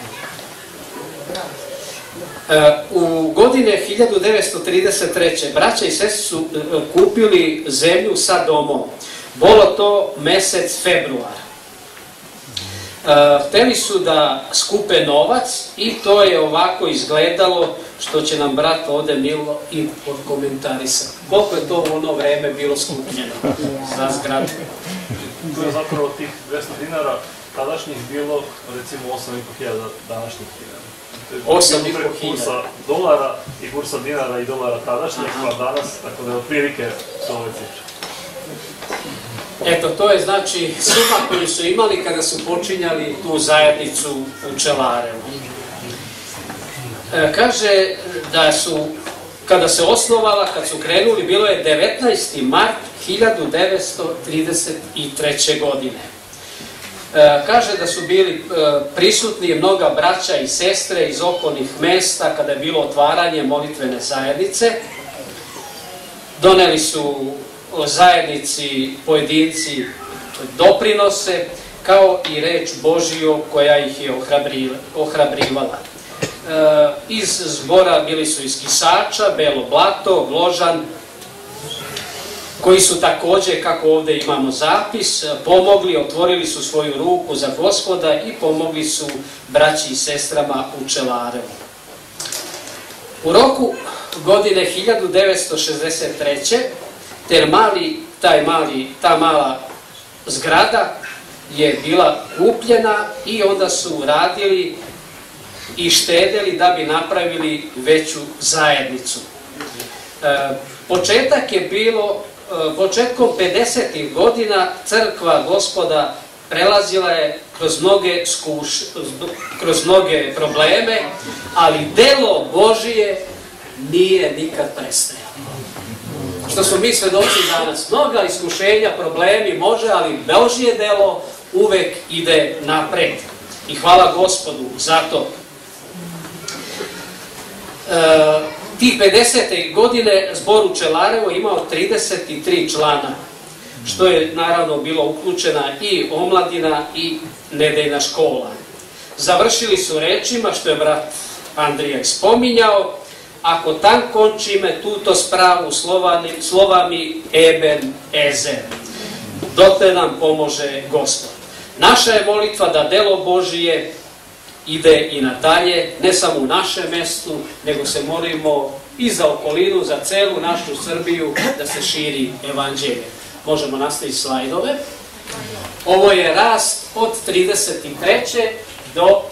U godine 1933. braća i sestre su kupili zemlju sa domom. Bilo to mesec februar. Hteli su da skupe novac i to je ovako izgledalo, što će nam brat ovdje Milo i odkomentarisati. Koliko je to u ono vreme bilo skupljeno za zgradu? To je zapravo tih 200 dinara tadašnjih bilo recimo 8.500 današnjih dinara. 8.500 kursa dolara i kursa dinara i dolara tadašnjih, pa danas, tako da je otprilike su ove cifre. Eto, to je znači suma koju su imali kada su počinjali tu zajednicu u Čelarevu. Kaže da su, kada se osnovala, kad su krenuli, bilo je 19. mart 1933. godine. Kaže da su bili prisutni mnoga braća i sestre iz okolnih mesta kada je bilo otvaranje molitvene zajednice. Doneli su zajednici, pojedinci doprinose, kao i reč Božiju koja ih je ohrabrivala. Iz zbora bili su iz Kisača, Belo Blato, Gložan, koji su također, kako ovdje imamo zapis, pomogli, otvorili su svoju ruku za Gospoda i pomogli su braći i sestrama u Čelarevu. U roku godine 1963. ta mala zgrada je bila kupljena i onda su radili i štedeli da bi napravili veću zajednicu. Početak je bilo, početkom 50. godina crkva Gospoda prelazila je kroz mnoge probleme, ali delo Božije nije nikad prestajalo. Što smo mi svedoci danas, mnoga iskušenja, problemi može, ali Božje delo uvek ide napred. I hvala Gospodu za to. Tih 50. godine zbor u Čelarevo imao 33 člana, što je naravno bilo uključena i omladina i nedeljna škola. Završili su rečima, što je brat Andrija spominjao, ako tam končime tuto spravu slovami Eben Ezer, dotle nam pomože Gospod. Naša je molitva da delo Božije ide i nadalje, ne samo u našem mestu, nego se molimo i za okolinu, za celu našu Srbiju, da se širi evanđelje. Možemo nastaviti slajdove. Ovo je rast od 33. do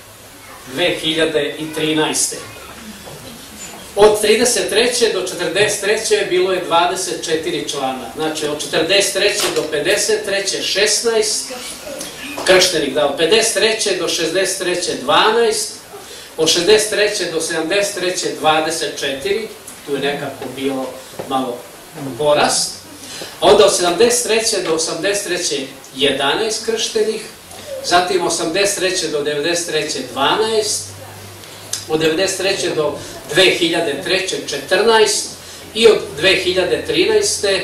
2013. Od 33. do 43. bilo je 24 člana. Znači od 43. do 53. 16 krštenih, da, od 53. do 63. 12, od 63. do 73. 24, tu je nekako bilo malo porast, onda od 73. do 83. 11 krštenih, zatim 83. do 93. 12, od 93. do 2003. 14 i od 2003.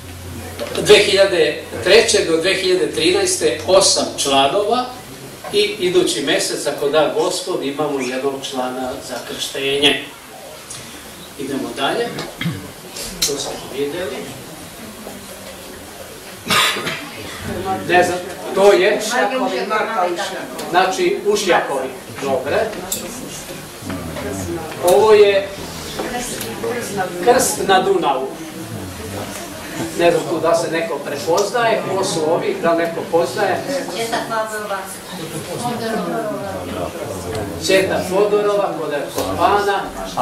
do 2013. 8 članova i idući mjesec, ako da Gospod, imamo jednog člana za krštenje. Idemo dalje. To smo vidjeli. Ne znam, to je znači Ušjakovi. Dobre. Ovo je Krst na Dunavu. Ne znam tu da se neko prepoznaje, ko su ovi, da neko poznaje. Četa Fodorova, kod Kopana.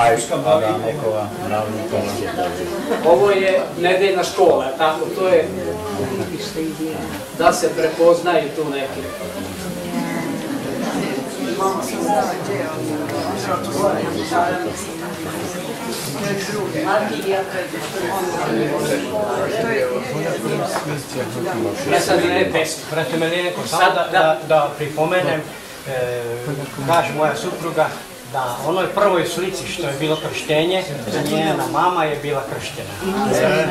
Ovo je nedeljna škola, tako, to je da se prepoznaju tu neki. Ja sad ne pesmu. Brate Milenko, samo da pripomenem, kaže moja supruga, da onoj prvoj slici što je bilo krštenje, njena mama je bila krštena.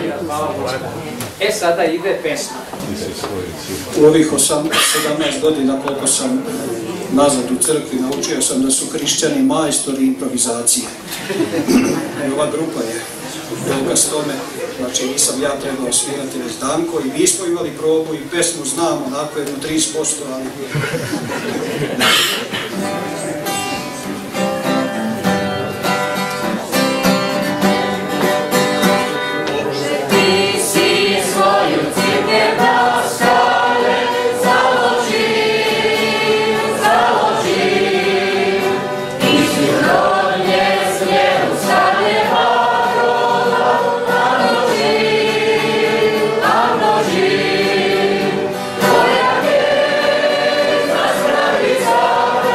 Sada ide pesma. U ovih 17 godina koliko sam nazad u crkvi, naučio sam da su hrišćani majstori improvizacije. I ova grupa je dokaz tome, znači nisam ja trebao svirati već Danko i mi smo imali probu i pesmu znam onako jedno 30%, ali... Tvoja vjera, zdravica,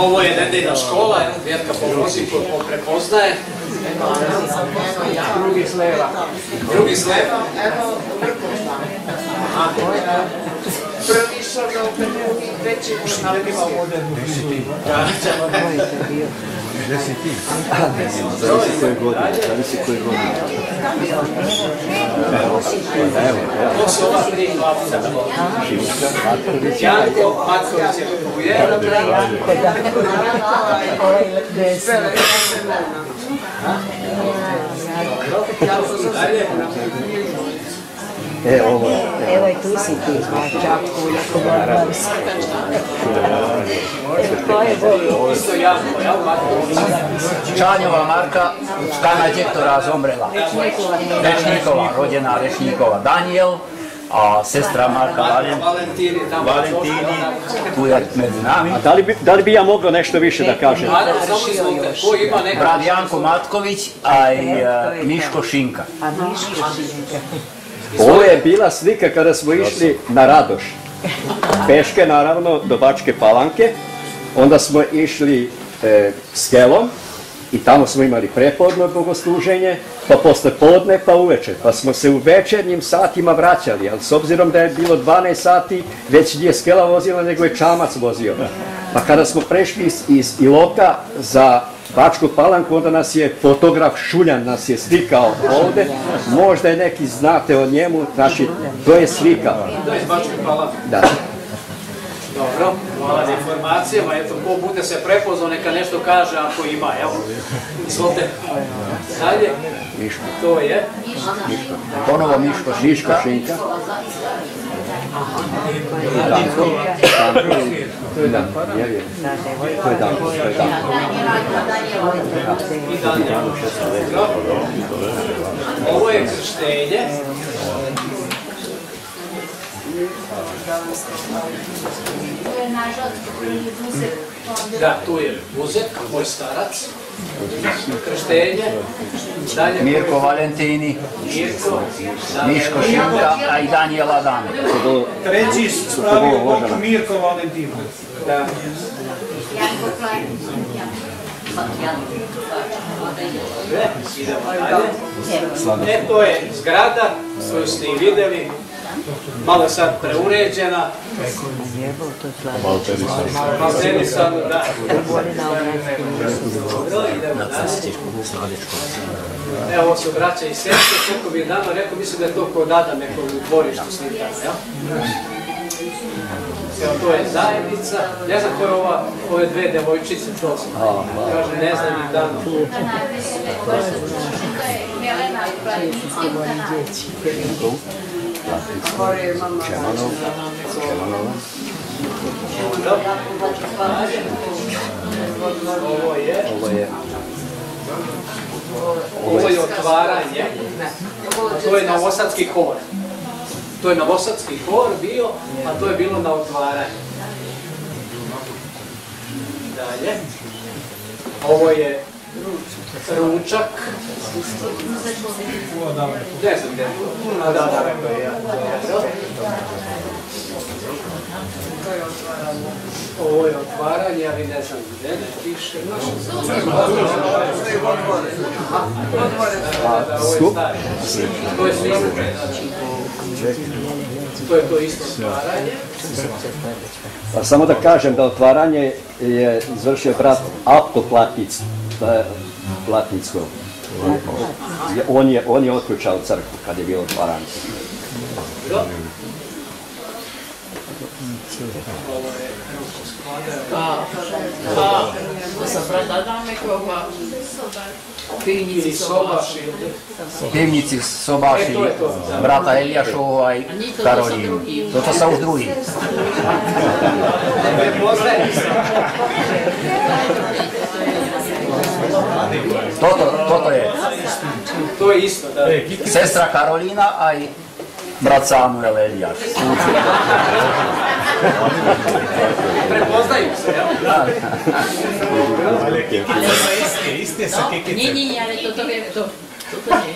Ovo je nedeljna škola, Vjerka pomozi koju prepoznaje. Drugi s leva. Drugi s leva. Prvi što ga upenuti veći ušnalima u modernu. Zavisi koje godine. To su ova tri glavca. Janko Matković je tu je. Evo i tu si ti, čapku, jako barbaris. Isto Janko, jel Matković? Čanjova Marka, Skana Đektora Zombrela. Rečnikova, rođena Rečnikova Danijel, a sestra Marka Valentini, tu je među nami. A da li bi ja mogao nešto više da kažem? Brat Janko Matković, a i Miško Šinka. Ovo je bila slika kada smo išli na Radoš. Peške, naravno, do Bačke Palanke. Onda smo išli skelom i tamo smo imali prepodne bogosluženje, pa posle podne, pa uveče. Pa smo se u večernjim satima vraćali, ali s obzirom da je bilo 12 sati, već nije skela vozila, nego je čamac vozio. Pa kada smo prešli iz Iloka za Bačku Palanku, onda nas je fotograf Šuljan nas je slikao ovde. Možda je neki znate o njemu, znači to je slika. To je iz Bačke Palanke. Da. Dobro, hvala za informacijama. Eto, ko bude se prepoznao, neka nešto kaže ako ima, evo. Izvolite. Dalje. Miško. To je? Ponovo Miško Šinka. Danko. To je Danko. To je Danko. Ovo je krštenje. Da, tu je Buzet, moj starac. Krštenje. Dalje. Mirko Valentini. Miško Šinka, a i Danijela Dana. Treći spravio bok Mirko Valentini. Da. Idemo dalje. To je zgrada koju ste i vidjeli. Malo je sad preuređena. Malo tenisano, da. Evo, ovo su braća i sestre, koliko bi nama rekao, mislim da je to kod Adam neko u dvorištu slikano, jel? Evo, to je zajednica. Ne znam ko je ove dve devojčice, to sam. Kaže, ne znam ih dano. Ovo je otvaranje. To je novosadski hor. To je novosadski hor bio, a to je bilo na otvaranje. Dalje. Ovo je ručak. Ne znam gdje. A da, rekao je ja. Ovo je otvaranje, ali ne znam gdje, ne piše. Ovo je stari. To je svi. To je to isto otvaranje. Pa samo da kažem da otvaranje je izvršio brat Apto Platnicko. On je otključao crkvu kad je bilo otvaranje. Pivnici Sobaši, brata Elijašova i Karolinu. To sa už drugi. Toto je. To je isto, da. Sestra Karolina, a i brat Samuel Elijaš. Prepoznaju se, jel? Ali iste sa kekice. Nije, ali to je to.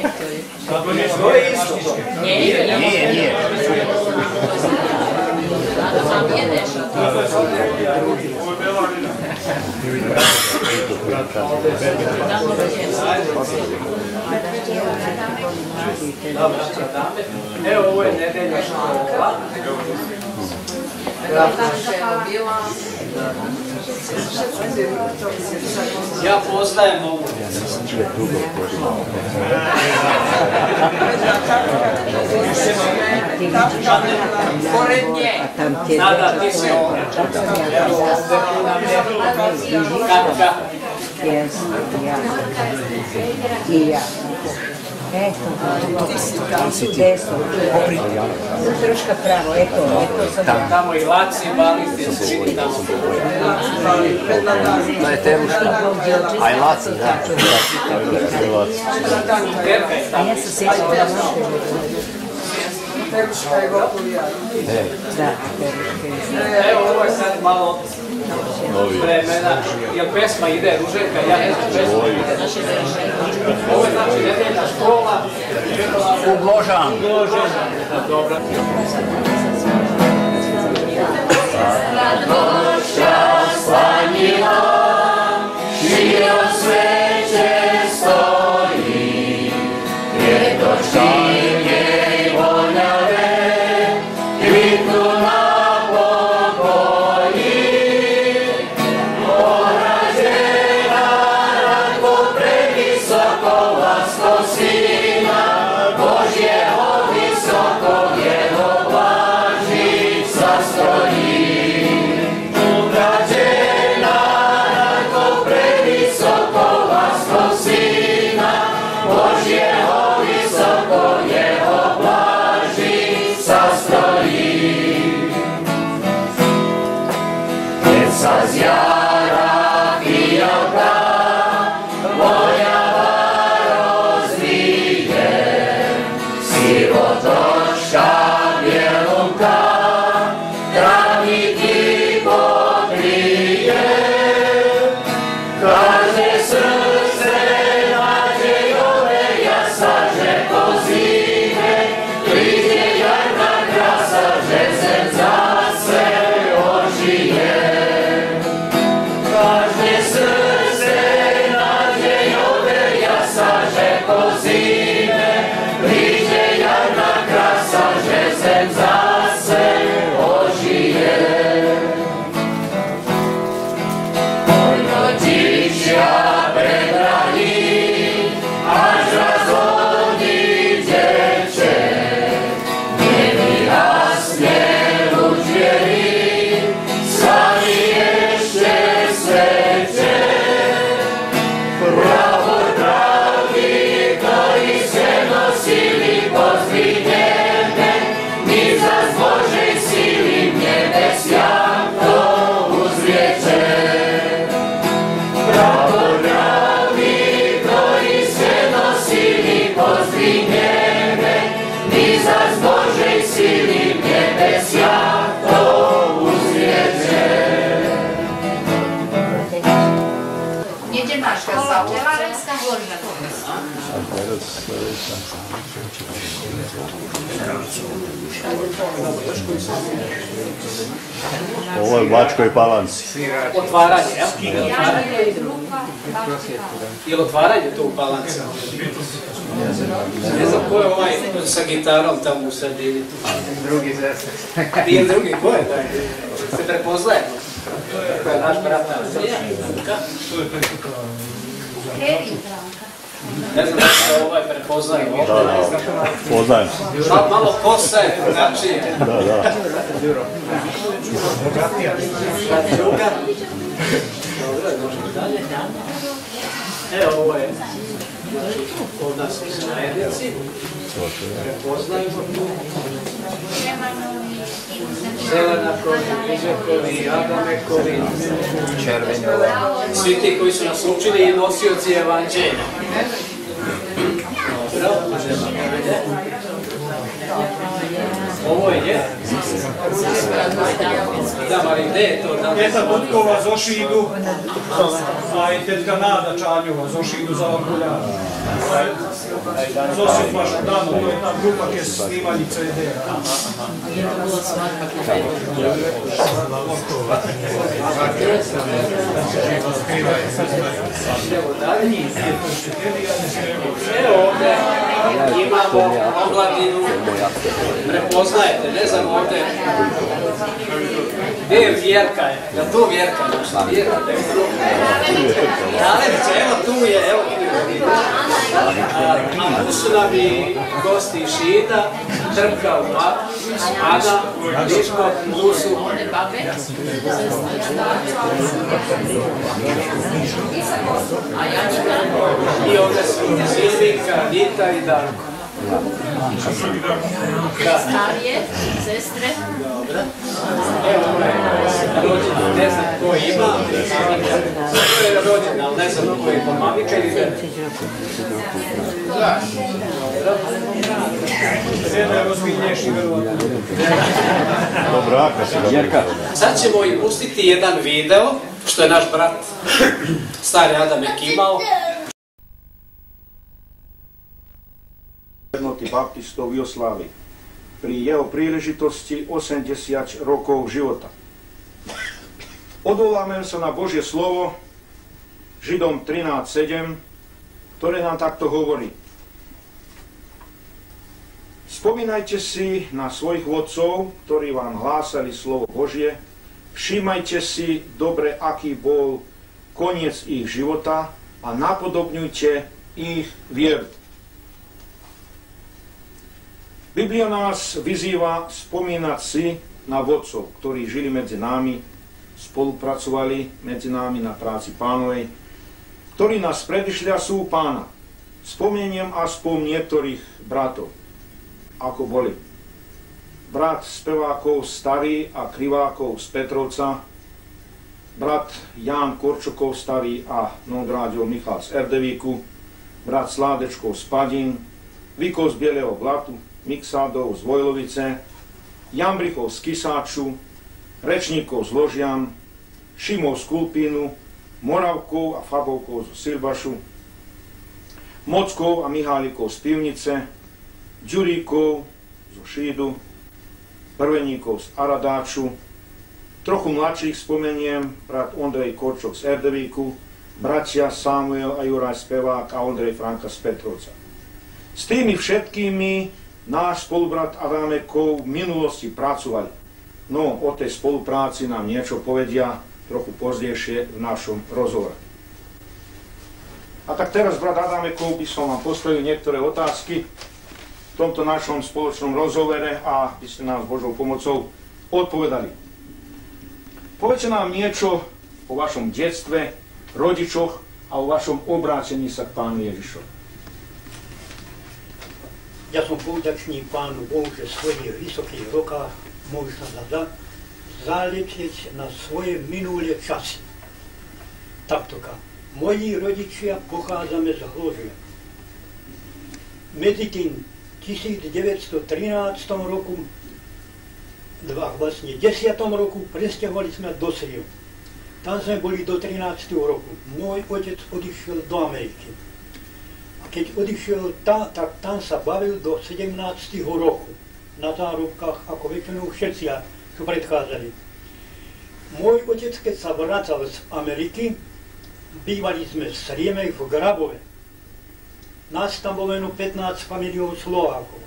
To je isto. Nije. Evo, ovo je nedelja škola. Ja poznajem ovu Pored nje. Da, ti si ovdje. Katka. I ja. Eto, desno. Troška pravo, eto sad. Tamo i Laci, Balite, svi tamo. To je Teruška. A i Laci, da. A ja sam sjećala da Teruška je Gokulija. Da, Evo, ovo je sad malo vremena, jer pesma ide, Ruženka, ja ne znam pesma. Ovo je znači nedeljna škola. U Gložan. Dobro. Radošća slanjila, širo sveće stoji, svjetočinje i voljave, kvitnu na pokoji. Porađena radko previsoko vlasto sina, Božjeho visoko jeho blaži sastroji. Zjara pijalka, vojava rozvije, sirotočka bjelunka, travniki pokrije. Kaže srce nađe jove, jasaže po zime, priđe jarna krasa, žezem za sve ožije. Kaže srce nađe jove, jasaže po zime, priđe jarna krasa, žezem za se ožije. Noćića predragi, až razvodi djevče, njeni jasne lučvjeri, slavi ještě sveće. Pravor pravi, koji se nosili pozdvignjene, mi za Božej sili nebes to uzvjeće. Pravor pravi, koji se nosili pozdvignjene, mi za Božej sili nebes to uzvjeće. Nedeljna škola, Čelarenska Gložana. Ovo je u Bačkoj Palanci. Otvaranje, jel? Je li otvaranje to u Palanci? Ne znam ko je ovaj sa gitarom tamo u sredini. Drugi zese. Nije drugi, ko je? Se prepoznajemo. To je naš brat. Ne znam da se ovaj prepoznaje. Da, poznajem. Malo kose, znači... Da. Druga. Dobro, možemo dalje. Evo, ovo je kod nas u zajednici. Prepoznajemo tu. Zelenakovi, Izekovi, Adamekovi, Červenjova. svi ti koji su nas učili i nosioci evanđelja. Dobro, ovo je Da, Mari, gde je to? Teta Butkova Zošidu, a i tetka Nada Čanjova Zošidu za Vakulja. Zosip Mašudano, to je ta grupa gdje su snimali CD. Evo ovdje imamo omladinu, prepoznajete, ne znam ovdje, gdje je Vjerka? Je li tu Vjerka? Jalevica, evo tu je, evo tu su nam i gosti iz Šida, Trpka, Ada, Liško, tu su i ovdje su Silvika, Anita i Darko. Starije, sestre. Evo ovaj rođendan, ne znam ko ima, to je rođendan, ali ne znam ko je mamika ili ne. Sad ćemo im pustiti jedan video, što je naš brat, stari Adamek imao. Jednoty baptistov v Jugoslavii pri jeho príležitosti 80 rokov života. Odvoláme sa na Božie slovo Židom 13:7, ktoré nám takto hovorí. Spomínajte si na svojich vodcov, ktorí vám hlásali slovo Božie, všímajte si dobre, aký bol koniec ich života a napodobňujte ich vieru. Biblia nás vyzýva spomínať si na vodcov, ktorí žili medzi nami, spolupracovali medzi nami na práci Pánovej, ktorí nás predišli a sú Pána. Spomeniem aspoň niektorých bratov, ako boli. Brat spevákov Starý a Krivákov z Petrovca, brat Ján Korčokov Starý a Nondráďov Michal z Erdevíku, brat Sládečkov z Padín, Vikov z Bieleho Blatu, Miksádov z Vojlovice, Jambrichov z Kisáču, Rečníkov z Ložian, Šimov z Kulpínu, Moravkov a Fabovkov z Silbašu, Mockov a Mihálikov z Pivnice, Ďuríkov zo Šídu, Prveníkov z Aradáču, trochu mladších spomeniem brat Ondrej Korčok z Erdevíku, bratia Samuel a Juraj Spevák a Ondrej Franka z Petrovca. S tými všetkými náš spolubrat Adámekov v minulosti pracovali. No, o tej spolupráci nám niečo povedia trochu pozdejšie v našom rozhovore. A tak teraz, brat Adámekov, by som vám postavil niektoré otázky v tomto našom spoločnom rozhovore a by ste nám s Božou pomocou odpovedali. Povedzte nám niečo o vašom detstve, rodičoch a o vašom obrátení sa k Pánu Ježišovi. Ja som povďačný Pánu Bohu, že v svojich vysokých rokách môžu sa zaletieť na svoje minulé časy. Taktoka. Moji rodičia pochádzame z Hložia. Medzi tým 1913 roku, vlastne 10. roku, presťahovali sme do Sriu. Tam sme boli do 13. roku. Môj otec odišiel do Ameriky. Keď odišiel tak tam sa bavil do 17. roku. Na zárobkách, ako väčšinou všetci, čo predchádzali. Môj otec, keď sa vracal z Ameriky, bývali sme v Srieme v Grabove. Nás tam bolo 15 familiov Slovákov.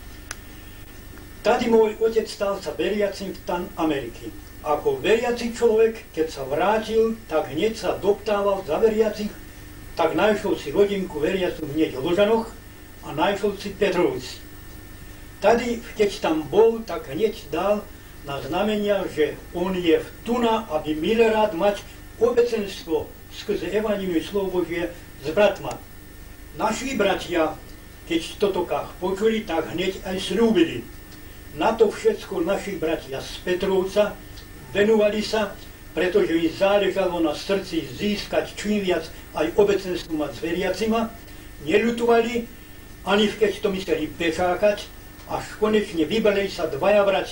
Tady môj otec stal sa veriacim v tam Ameriky. Ako veriaci človek, keď sa vrátil, tak hneď sa doptával za veriacich, tak našiel si rodinku veriacu hneď v Ložanoch a našiel si Petrovci. Tady, keď tam bol, tak hneď dal na znamenia, že on je v tuna, aby milé rád mať obecenstvo skrze Evangelium slovo Božie s bratma. Naši bratia, keď toto počuli, tak hneď aj slúbili. Na to všetko naši bratia z Petrovca venovali sa, pretože im záležalo na srdci získať čím viac aj obecenstvo mať s veriacima, neľutovali, ani keď to mysleli pečákať, až konečne vybrali sa dvaja bratia,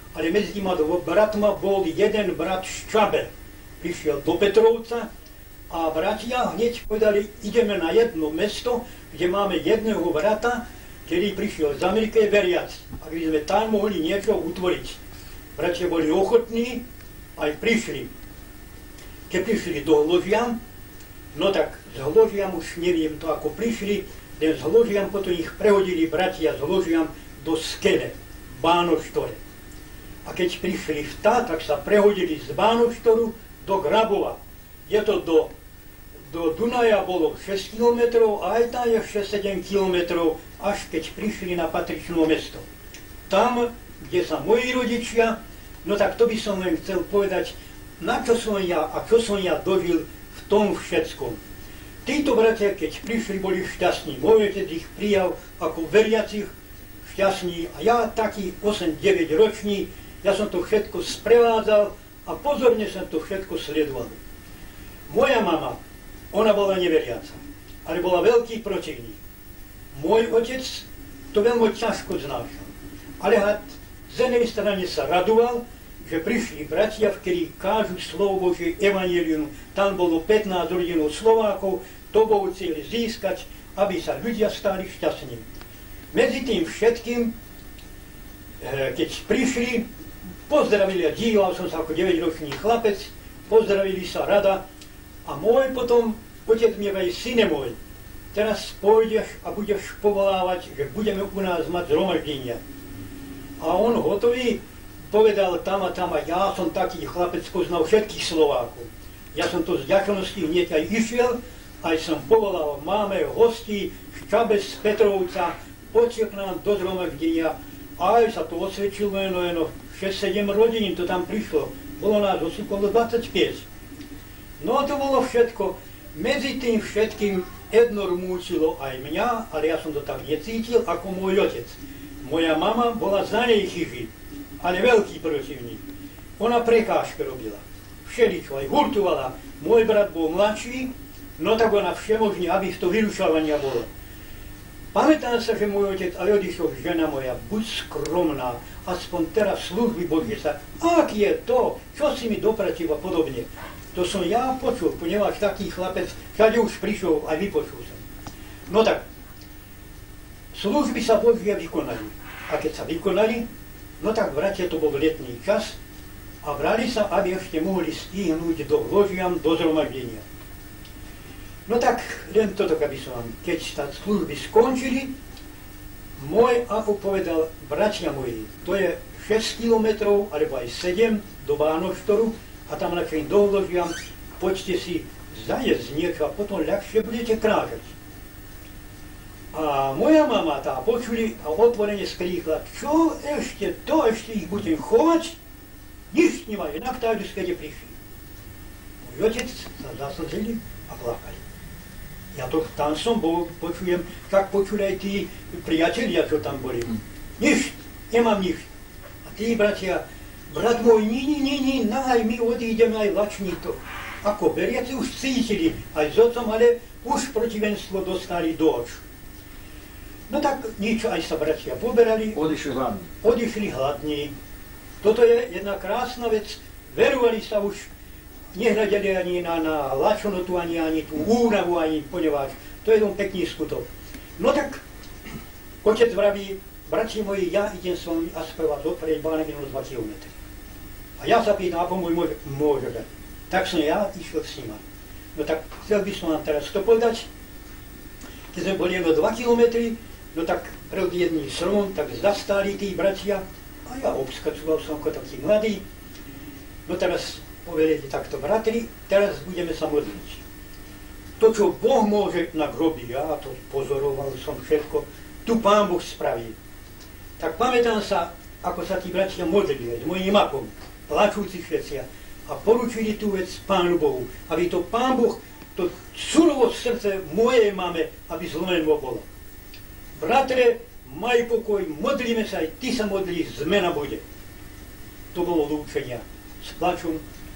ale medzi týma bratma bol jeden brat z Čabe. Prišiel do Petrovca a bratia hneď povedali, ideme na jedno mesto, kde máme jedného brata, ktorý prišiel z Ameriky veriac, aby sme tam mohli niečo utvoriť. Bratia boli ochotní, aj prišli. Keď prišli do Hložian, no tak z Hložian už neviem to, ako prišli, len z Hložian potom ich prehodili bratia z Hložian do Skele, Bánoštore. A keď prišli tak sa prehodili z Bánoštoru do Grabova. Je to do Dunaja bolo 6 km a aj tam je 6-7 km, až keď prišli na patričné mesto. Tam, kde sa moji rodičia, no tak to by som len chcel povedať, na čo som ja a čo som ja dožil v tom všetkom. Títo bratia, keď prišli, boli šťastní. Môj otec ich prijal ako veriacich, šťastní. A ja taký 8-9 ročný, ja som to všetko sprevádzal a pozorne som to všetko sledoval. Moja mama, ona bola neveriaca, ale bola veľký protivník. Môj otec to veľmi ťažko znášal. Ale z jednej strany sa radoval, že prišli bratia, ktorí kážu slovo Božie, evanjelium. Tam bolo 15 rodinov Slovákov, to bolo chceli získať, aby sa ľudia stali šťastní. Medzi tým všetkým, keď prišli, pozdravili, a díval som sa ako 9-ročný chlapec, pozdravili sa rada a môj potom, otec mi vej, syne môj, teraz pôjdeš a budeš povolávať, že budeme u nás mať zhromaždenia. A on hotový povedal tam a ja som taký chlapec, poznal všetkých Slovákov. Ja som to z ďačnosti hneď aj išiel, aj som povolal, máme hostí z Čabe, z Petrovca, poďte k nám do zhromaždenia. Aj sa to osvedčilo, no 6-7 rodín to tam prišlo. Bolo nás okolo 25. No a to bolo všetko. Medzi tým všetkým jedno rmúčilo aj mňa, ale ja som to tak necítil ako môj otec. Moja mama bola za nej chyží, ale veľký protivník. Ona prekážky robila. Všeličo aj hurtovala. Môj brat bol mladší, no tak ona všemožne, aby to vyrušovania bolo. Pamätám sa, že môj otec aj odišiel, žena moja, buď skromná, aspoň teraz služby Božie sa, ak je to, čo si mi dopratil a podobne. To som ja počul, ponieważ taký chlapec, všade už prišiel, aj vypočul som. No tak, služby sa Božie vykonali. A keď sa vykonali, no tak bratia, to bol letný čas a brali sa, aby ešte mohli stihnúť do Hložian, do zhromaždenia. No tak, len toto, aby som vám, keď sa služby skončili, môj ako povedal, bratia moji, to je 6 kilometrov, alebo aj 7 do Bánoštoru a tam ľahšie do Hložian, poďte si zajesť niečo a potom ľahšie budete krážať. A moja mama tá počuli a otvorene skríkla, čo ešte, to ešte ich budem chovať? Nič nemajú, inak tak, keď prišli. Môj otec sa zaslzili a plakali. Ja to tam som bol, počujem, tak počuli aj tí priatelia, čo tam boli. Nič, nemám nič. A tí bratia, brat môj, nie, nahaj, my odídeme aj lační to. Ako veriaci už cítili, aj s otcom, ale už protivenstvo dostali do oču. No tak nič, aj sa bratia poberali. Odišli hladní. Odišli hladní. Toto je jedna krásna vec. Verovali sa už, nehľadeli ani na lačonotu, ani tú únavu, ani poneváč. To je jeden pekný skutok. No tak, otec vraví, bratia moji, ja idem s vami a spevať odprieť Bánek minus 2 km. A ja sa pýtam, ako môže dať. Tak som ja išiel s nima. No tak, chcel by som vám teraz to povedať. Keď sme boli jedno 2 kilometry, no tak pred jedným stromom, tak zastali tí bratia a ja obskacoval som ako taký mladý. No teraz povedali takto, bratri, teraz budeme sa modliť. To, čo Boh môže na grobi, ja to pozoroval som všetko, tu Pán Boh spraví. Tak pamätám sa, ako sa tí bratia modlili s mojím makom, plačúci všetci a poručili tú vec Pánu Bohu, aby to Pán Boh, to surovo srdce mojej mame, aby zlomené bolo. Bratre, maj pokoj, modlíme sa, aj ty sa modlíš, zmena bude. To bolo lúčenia s plačom.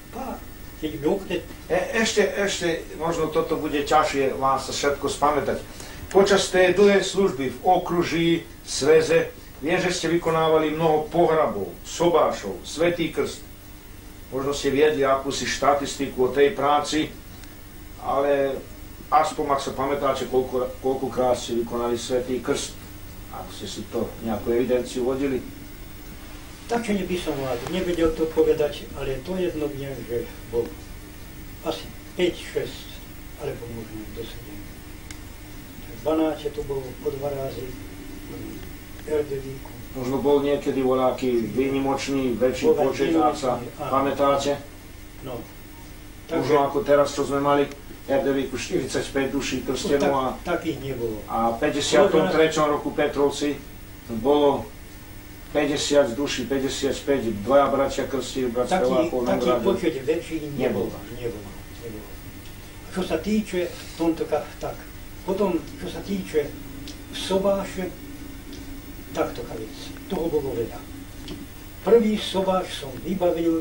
Ešte, možno toto bude ťažšie vám sa všetko spamätať. Počas tej dlhej služby v okruží, sveze, Viem, že ste vykonávali mnoho pohrabov, sobášov, Svätý krst. Možno ste viedli akúsi štatistiku o tej práci, ale aspoň, ak sa pamätáte, koľkokrát ste vykonali Svätý krst. Ak ste si to nejakú evidenciu vodili? Takže by som nevedel to povedať, ale to jedno viem, že bol asi 5, 6, alebo možno do 7. V Banáte to bolo po 2 razy, v Erdevíku. Možno bol niekedy voľaký výnimočný, väčší počet, ak sa pamätáte? No. Možno ako teraz, čo sme mali v Erdevíku 45 duší krstenú a takých nebolo. A v 53. roku Petrovci bolo 50 duší, 55, 2 bratia krstili, brat Spevákov na Taký počet väčší nebol. Čo sa týče tomto, tak. Potom, čo sa týče sobáše, takto vec. Toho bolo veľa. Prvý sobáš som vybavil,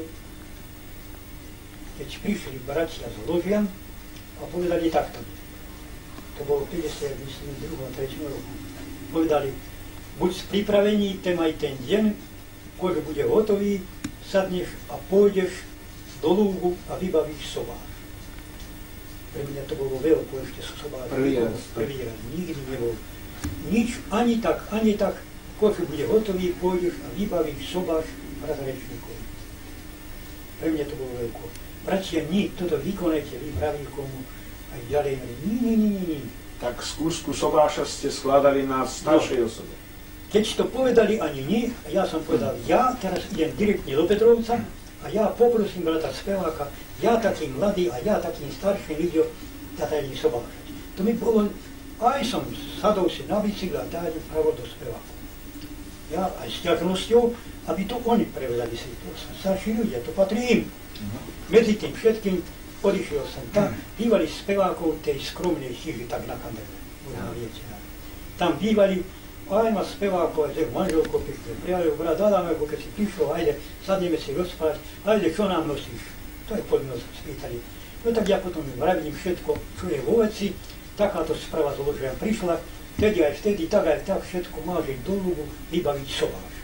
keď prišli bratia z Ložian a povedali takto. To bolo 50, myslím, 2. a 3. roku. Povedali, buď pripravení aj ten deň, keď bude hotový, sadneš a pôjdeš do lúgu a vybavíš sobáš. Pre mňa to bolo veľko, ešte sobáš. Prvý raz. Nikdy nebol. Nič, ani tak, keď bude hotový, pôjdeš a vybavíš sobáš razrečníkov. Pre mňa to bolo veľko. Bratia, toto vykonajte, vy praví komu aj ďalej. Nie. Tak skúšku sobáša ste skladali na staršej osobe. Keď to povedali ani nie, a ja som povedal, ja teraz idem direktne do Petrovca a ja poprosím brata Speváka, ja taký mladý a ja takým starším ľuďom, ja tajím sobášať. To mi bolo, aj som sadol si na bicykl a tajím pravo do Speváku. Ja aj s ťažnosťou, aby to oni prevzali si. To som starší ľudia, to patrí im. Medzi tým všetkým odišiel som tam, bývali Spevákov tej skromnej chyži, tak na kameru. Tam bývali aj ma Spevákov, aj manželko pekne prijali, brat Adame, keď si prišiel, ajde, sadneme si rozprávať, ajde, čo nám nosíš? To je poďme sa spýtali. No tak ja potom vravím všetko, čo je vo veci, takáto správa z Ložian prišla, vtedy aj vtedy, tak aj tak, všetko máš ísť do lúgu, vybaviť sobáš.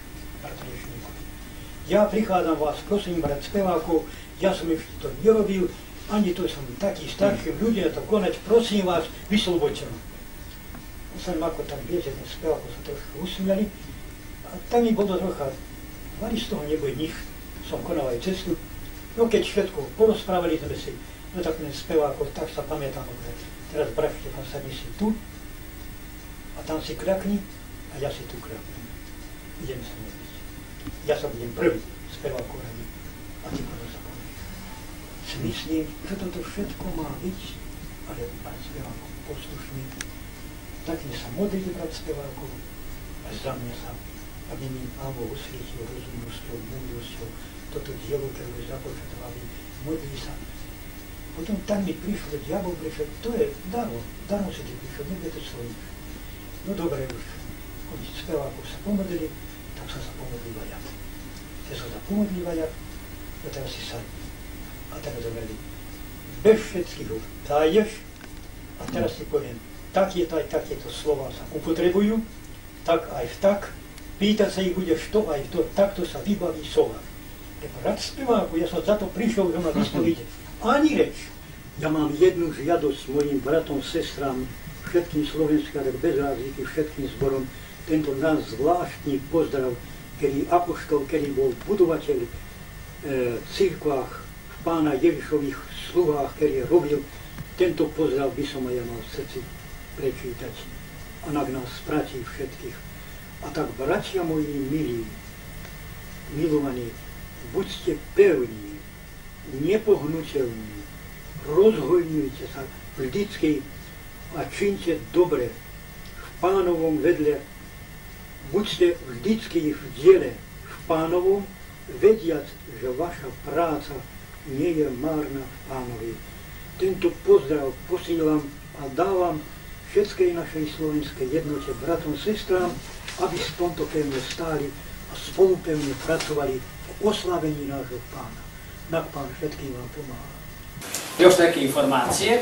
Ja prichádzam vás, prosím, brat Spevákov, ja som ešte to nerobil, ani to som taký starší ľudia, to konec, prosím vás, vysloboďte ma. Som ako tam viete, ten Spevákov sa trošku usmiali, a tam mi bolo trocha, mali z toho nebude nič, som konal aj cestu, no keď všetko porozprávali sme si, no tak ten Spevákov, tak sa pamätám, teraz brat Štefan, sadni si tu, a tam si kľakni, a ja si tu kľaknem. Idem sa modliť. Ja sa budem prvý Spevákov radi, a ty potom sa pomôžeš. Si myslím, že toto všetko má byť, ale brat Spevákov poslušný, takým sa modlite, brat Spevákov, a za mňa sa, aby mi Pán Boh osvietil rozumnosťou, múdrosťou, toto dielo, ktoré je započatovali, modlí sa. Potom tam mi prišlo, diabol prišiel, to je darom si ti prišiel, nebude to svojím. No dobre, už oni Spevákov sa pomodlili, tak som sa pomodlil aj ja. Keď som sa pomodlil aj ja, no teraz si sadni. A teraz hovorili, bez všetkých už dáješ, a teraz si poviem, takéto slova sa upotrebujú, tak aj tak, pýtať sa ich budeš to aj to, takto sa vybaví sobáš. Brat Speváku, ja som za to prišiel, že ma vyslovíte. Ani reč. Ja mám jednu žiadosť mojim bratom, sestrám, všetkým slovenským, ale bez razlíky, všetkým zborom, tento náš zvláštny pozdrav, kedy apoštol, kedy bol budovateľ cirkvách v Pána Ježišových sluhách, kedy robil, tento pozdrav by som aj ja mal v srdci prečítať. A nak nás spratí všetkých. A tak, bratia moji milí, milovaní, buďte pevní, nepohnutelní, rozhojňujte sa vždycky a činte dobre v Pánovom vedle. Buďte vždycky v diele v Pánovom, vediac, že vaša práca nie je márna v Pánovi. Tento pozdrav posílam a dávam všetkej našej slovenskej jednote, bratom, sestrám, aby v tomto pevne stáli a spolu pevne pracovali v oslavení nášho Pána. Nak Pán všetkým vám pomáha. Još neke informacije.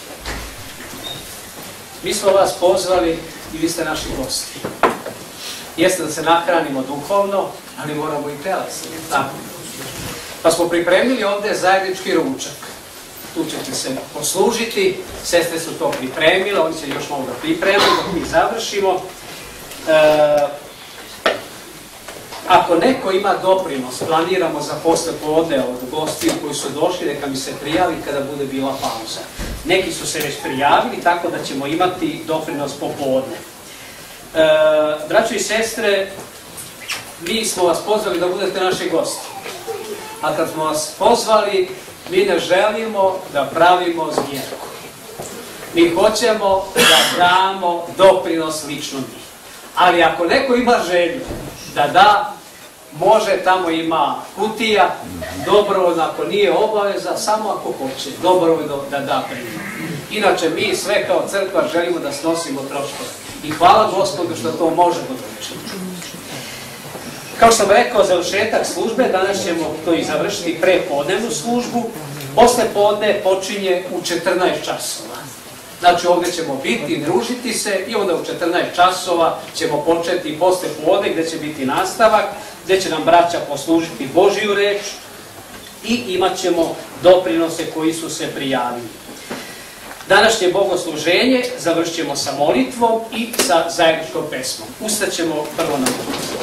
Mi smo vas pozvali i vi ste naši gosti. jeste da se nahranimo duhovno, ali moramo i telesno. Pa smo pripremili ovdje zajednički ručak. Tu ćete se poslužiti, sestre su to pripremile, oni će još malo da pripremili, dok mi završimo. Ako neko ima doprinos, planiramo za poslepodne od gostiju koji su došli, neka mi se prijavi kada bude bila pauza. Neki su se već prijavili, tako da ćemo imati doprinos popodne. Braćo i sestre, mi smo vas pozvali da budete naši gosti. A kad smo vas pozvali, mi ne želimo da pravimo zbjerku. Mi hoćemo da damo doprinos lično mi. Ali ako neko ima želju da da, može, tamo ima kutija, dobrovoljno, ako nije obaveza, samo ako hoće, dobrovoljno da da primjer. Inače, mi sve kao crkva želimo da snosimo troškove. I hvala Gospodu što to možemo da učinimo. Kao što sam rekao, završetak službe, danas ćemo to i završiti prepodnevnu službu. Posle podne počinje u 14 časova. Znači ovdje ćemo biti, družiti se i onda u 14 časova ćemo početi posle podne gdje će biti nastavak, gdje će nam braća poslužiti Božiju reč i imat ćemo doprinose koji su se prijavili. Današnje bogosluženje završit ćemo sa molitvom i sa zajedničkom pesmom. Ustaćemo prvo na molitvu.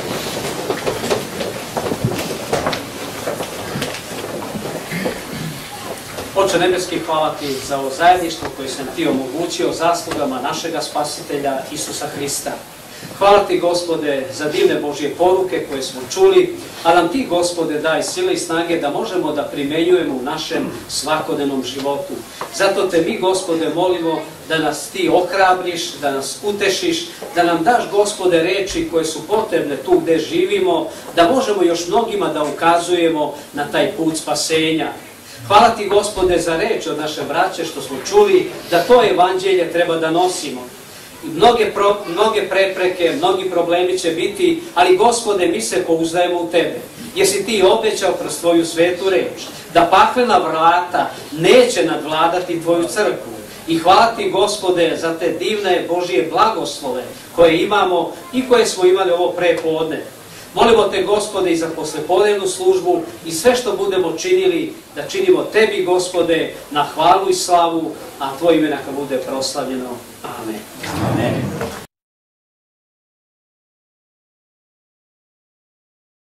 Oče nebeski, hvala ti za ovo zajedništvo koje sam ti omogućio zaslugama našega Spasitelja Isusa Hrista. Hvala ti, Gospode, za divne Božje poruke koje smo čuli, a nam ti, Gospode, daj sile i snage da možemo da primenjujemo u našem svakodnevnom životu. Zato te mi, Gospode, molimo da nas ti ohrabriš, da nas utešiš, da nam daš, Gospode, reči koje su potrebne tu gdje živimo, da možemo još mnogima da ukazujemo na taj put spasenja. Hvala ti, Gospode, za reč od naše braće što smo čuli, da to evanđelje treba da nosimo. Mnoge prepreke, mnogi problemi će biti, ali, Gospode, mi se pouzdajemo u tebe. Jer si ti obećao kroz tvoju svetu reč, da paklena vrata neće nadvladati tvoju crkvu. I hvala ti, Gospode, za te divne Božije blagoslove koje imamo i koje smo imali ovo prepodne. Molimo te, Gospode, i za poslepodnevnu službu i sve što budemo činili, da činimo tebi, Gospode, na hvalu i slavu, a tvoje ime neka bude proslavljeno. Amen. Amen.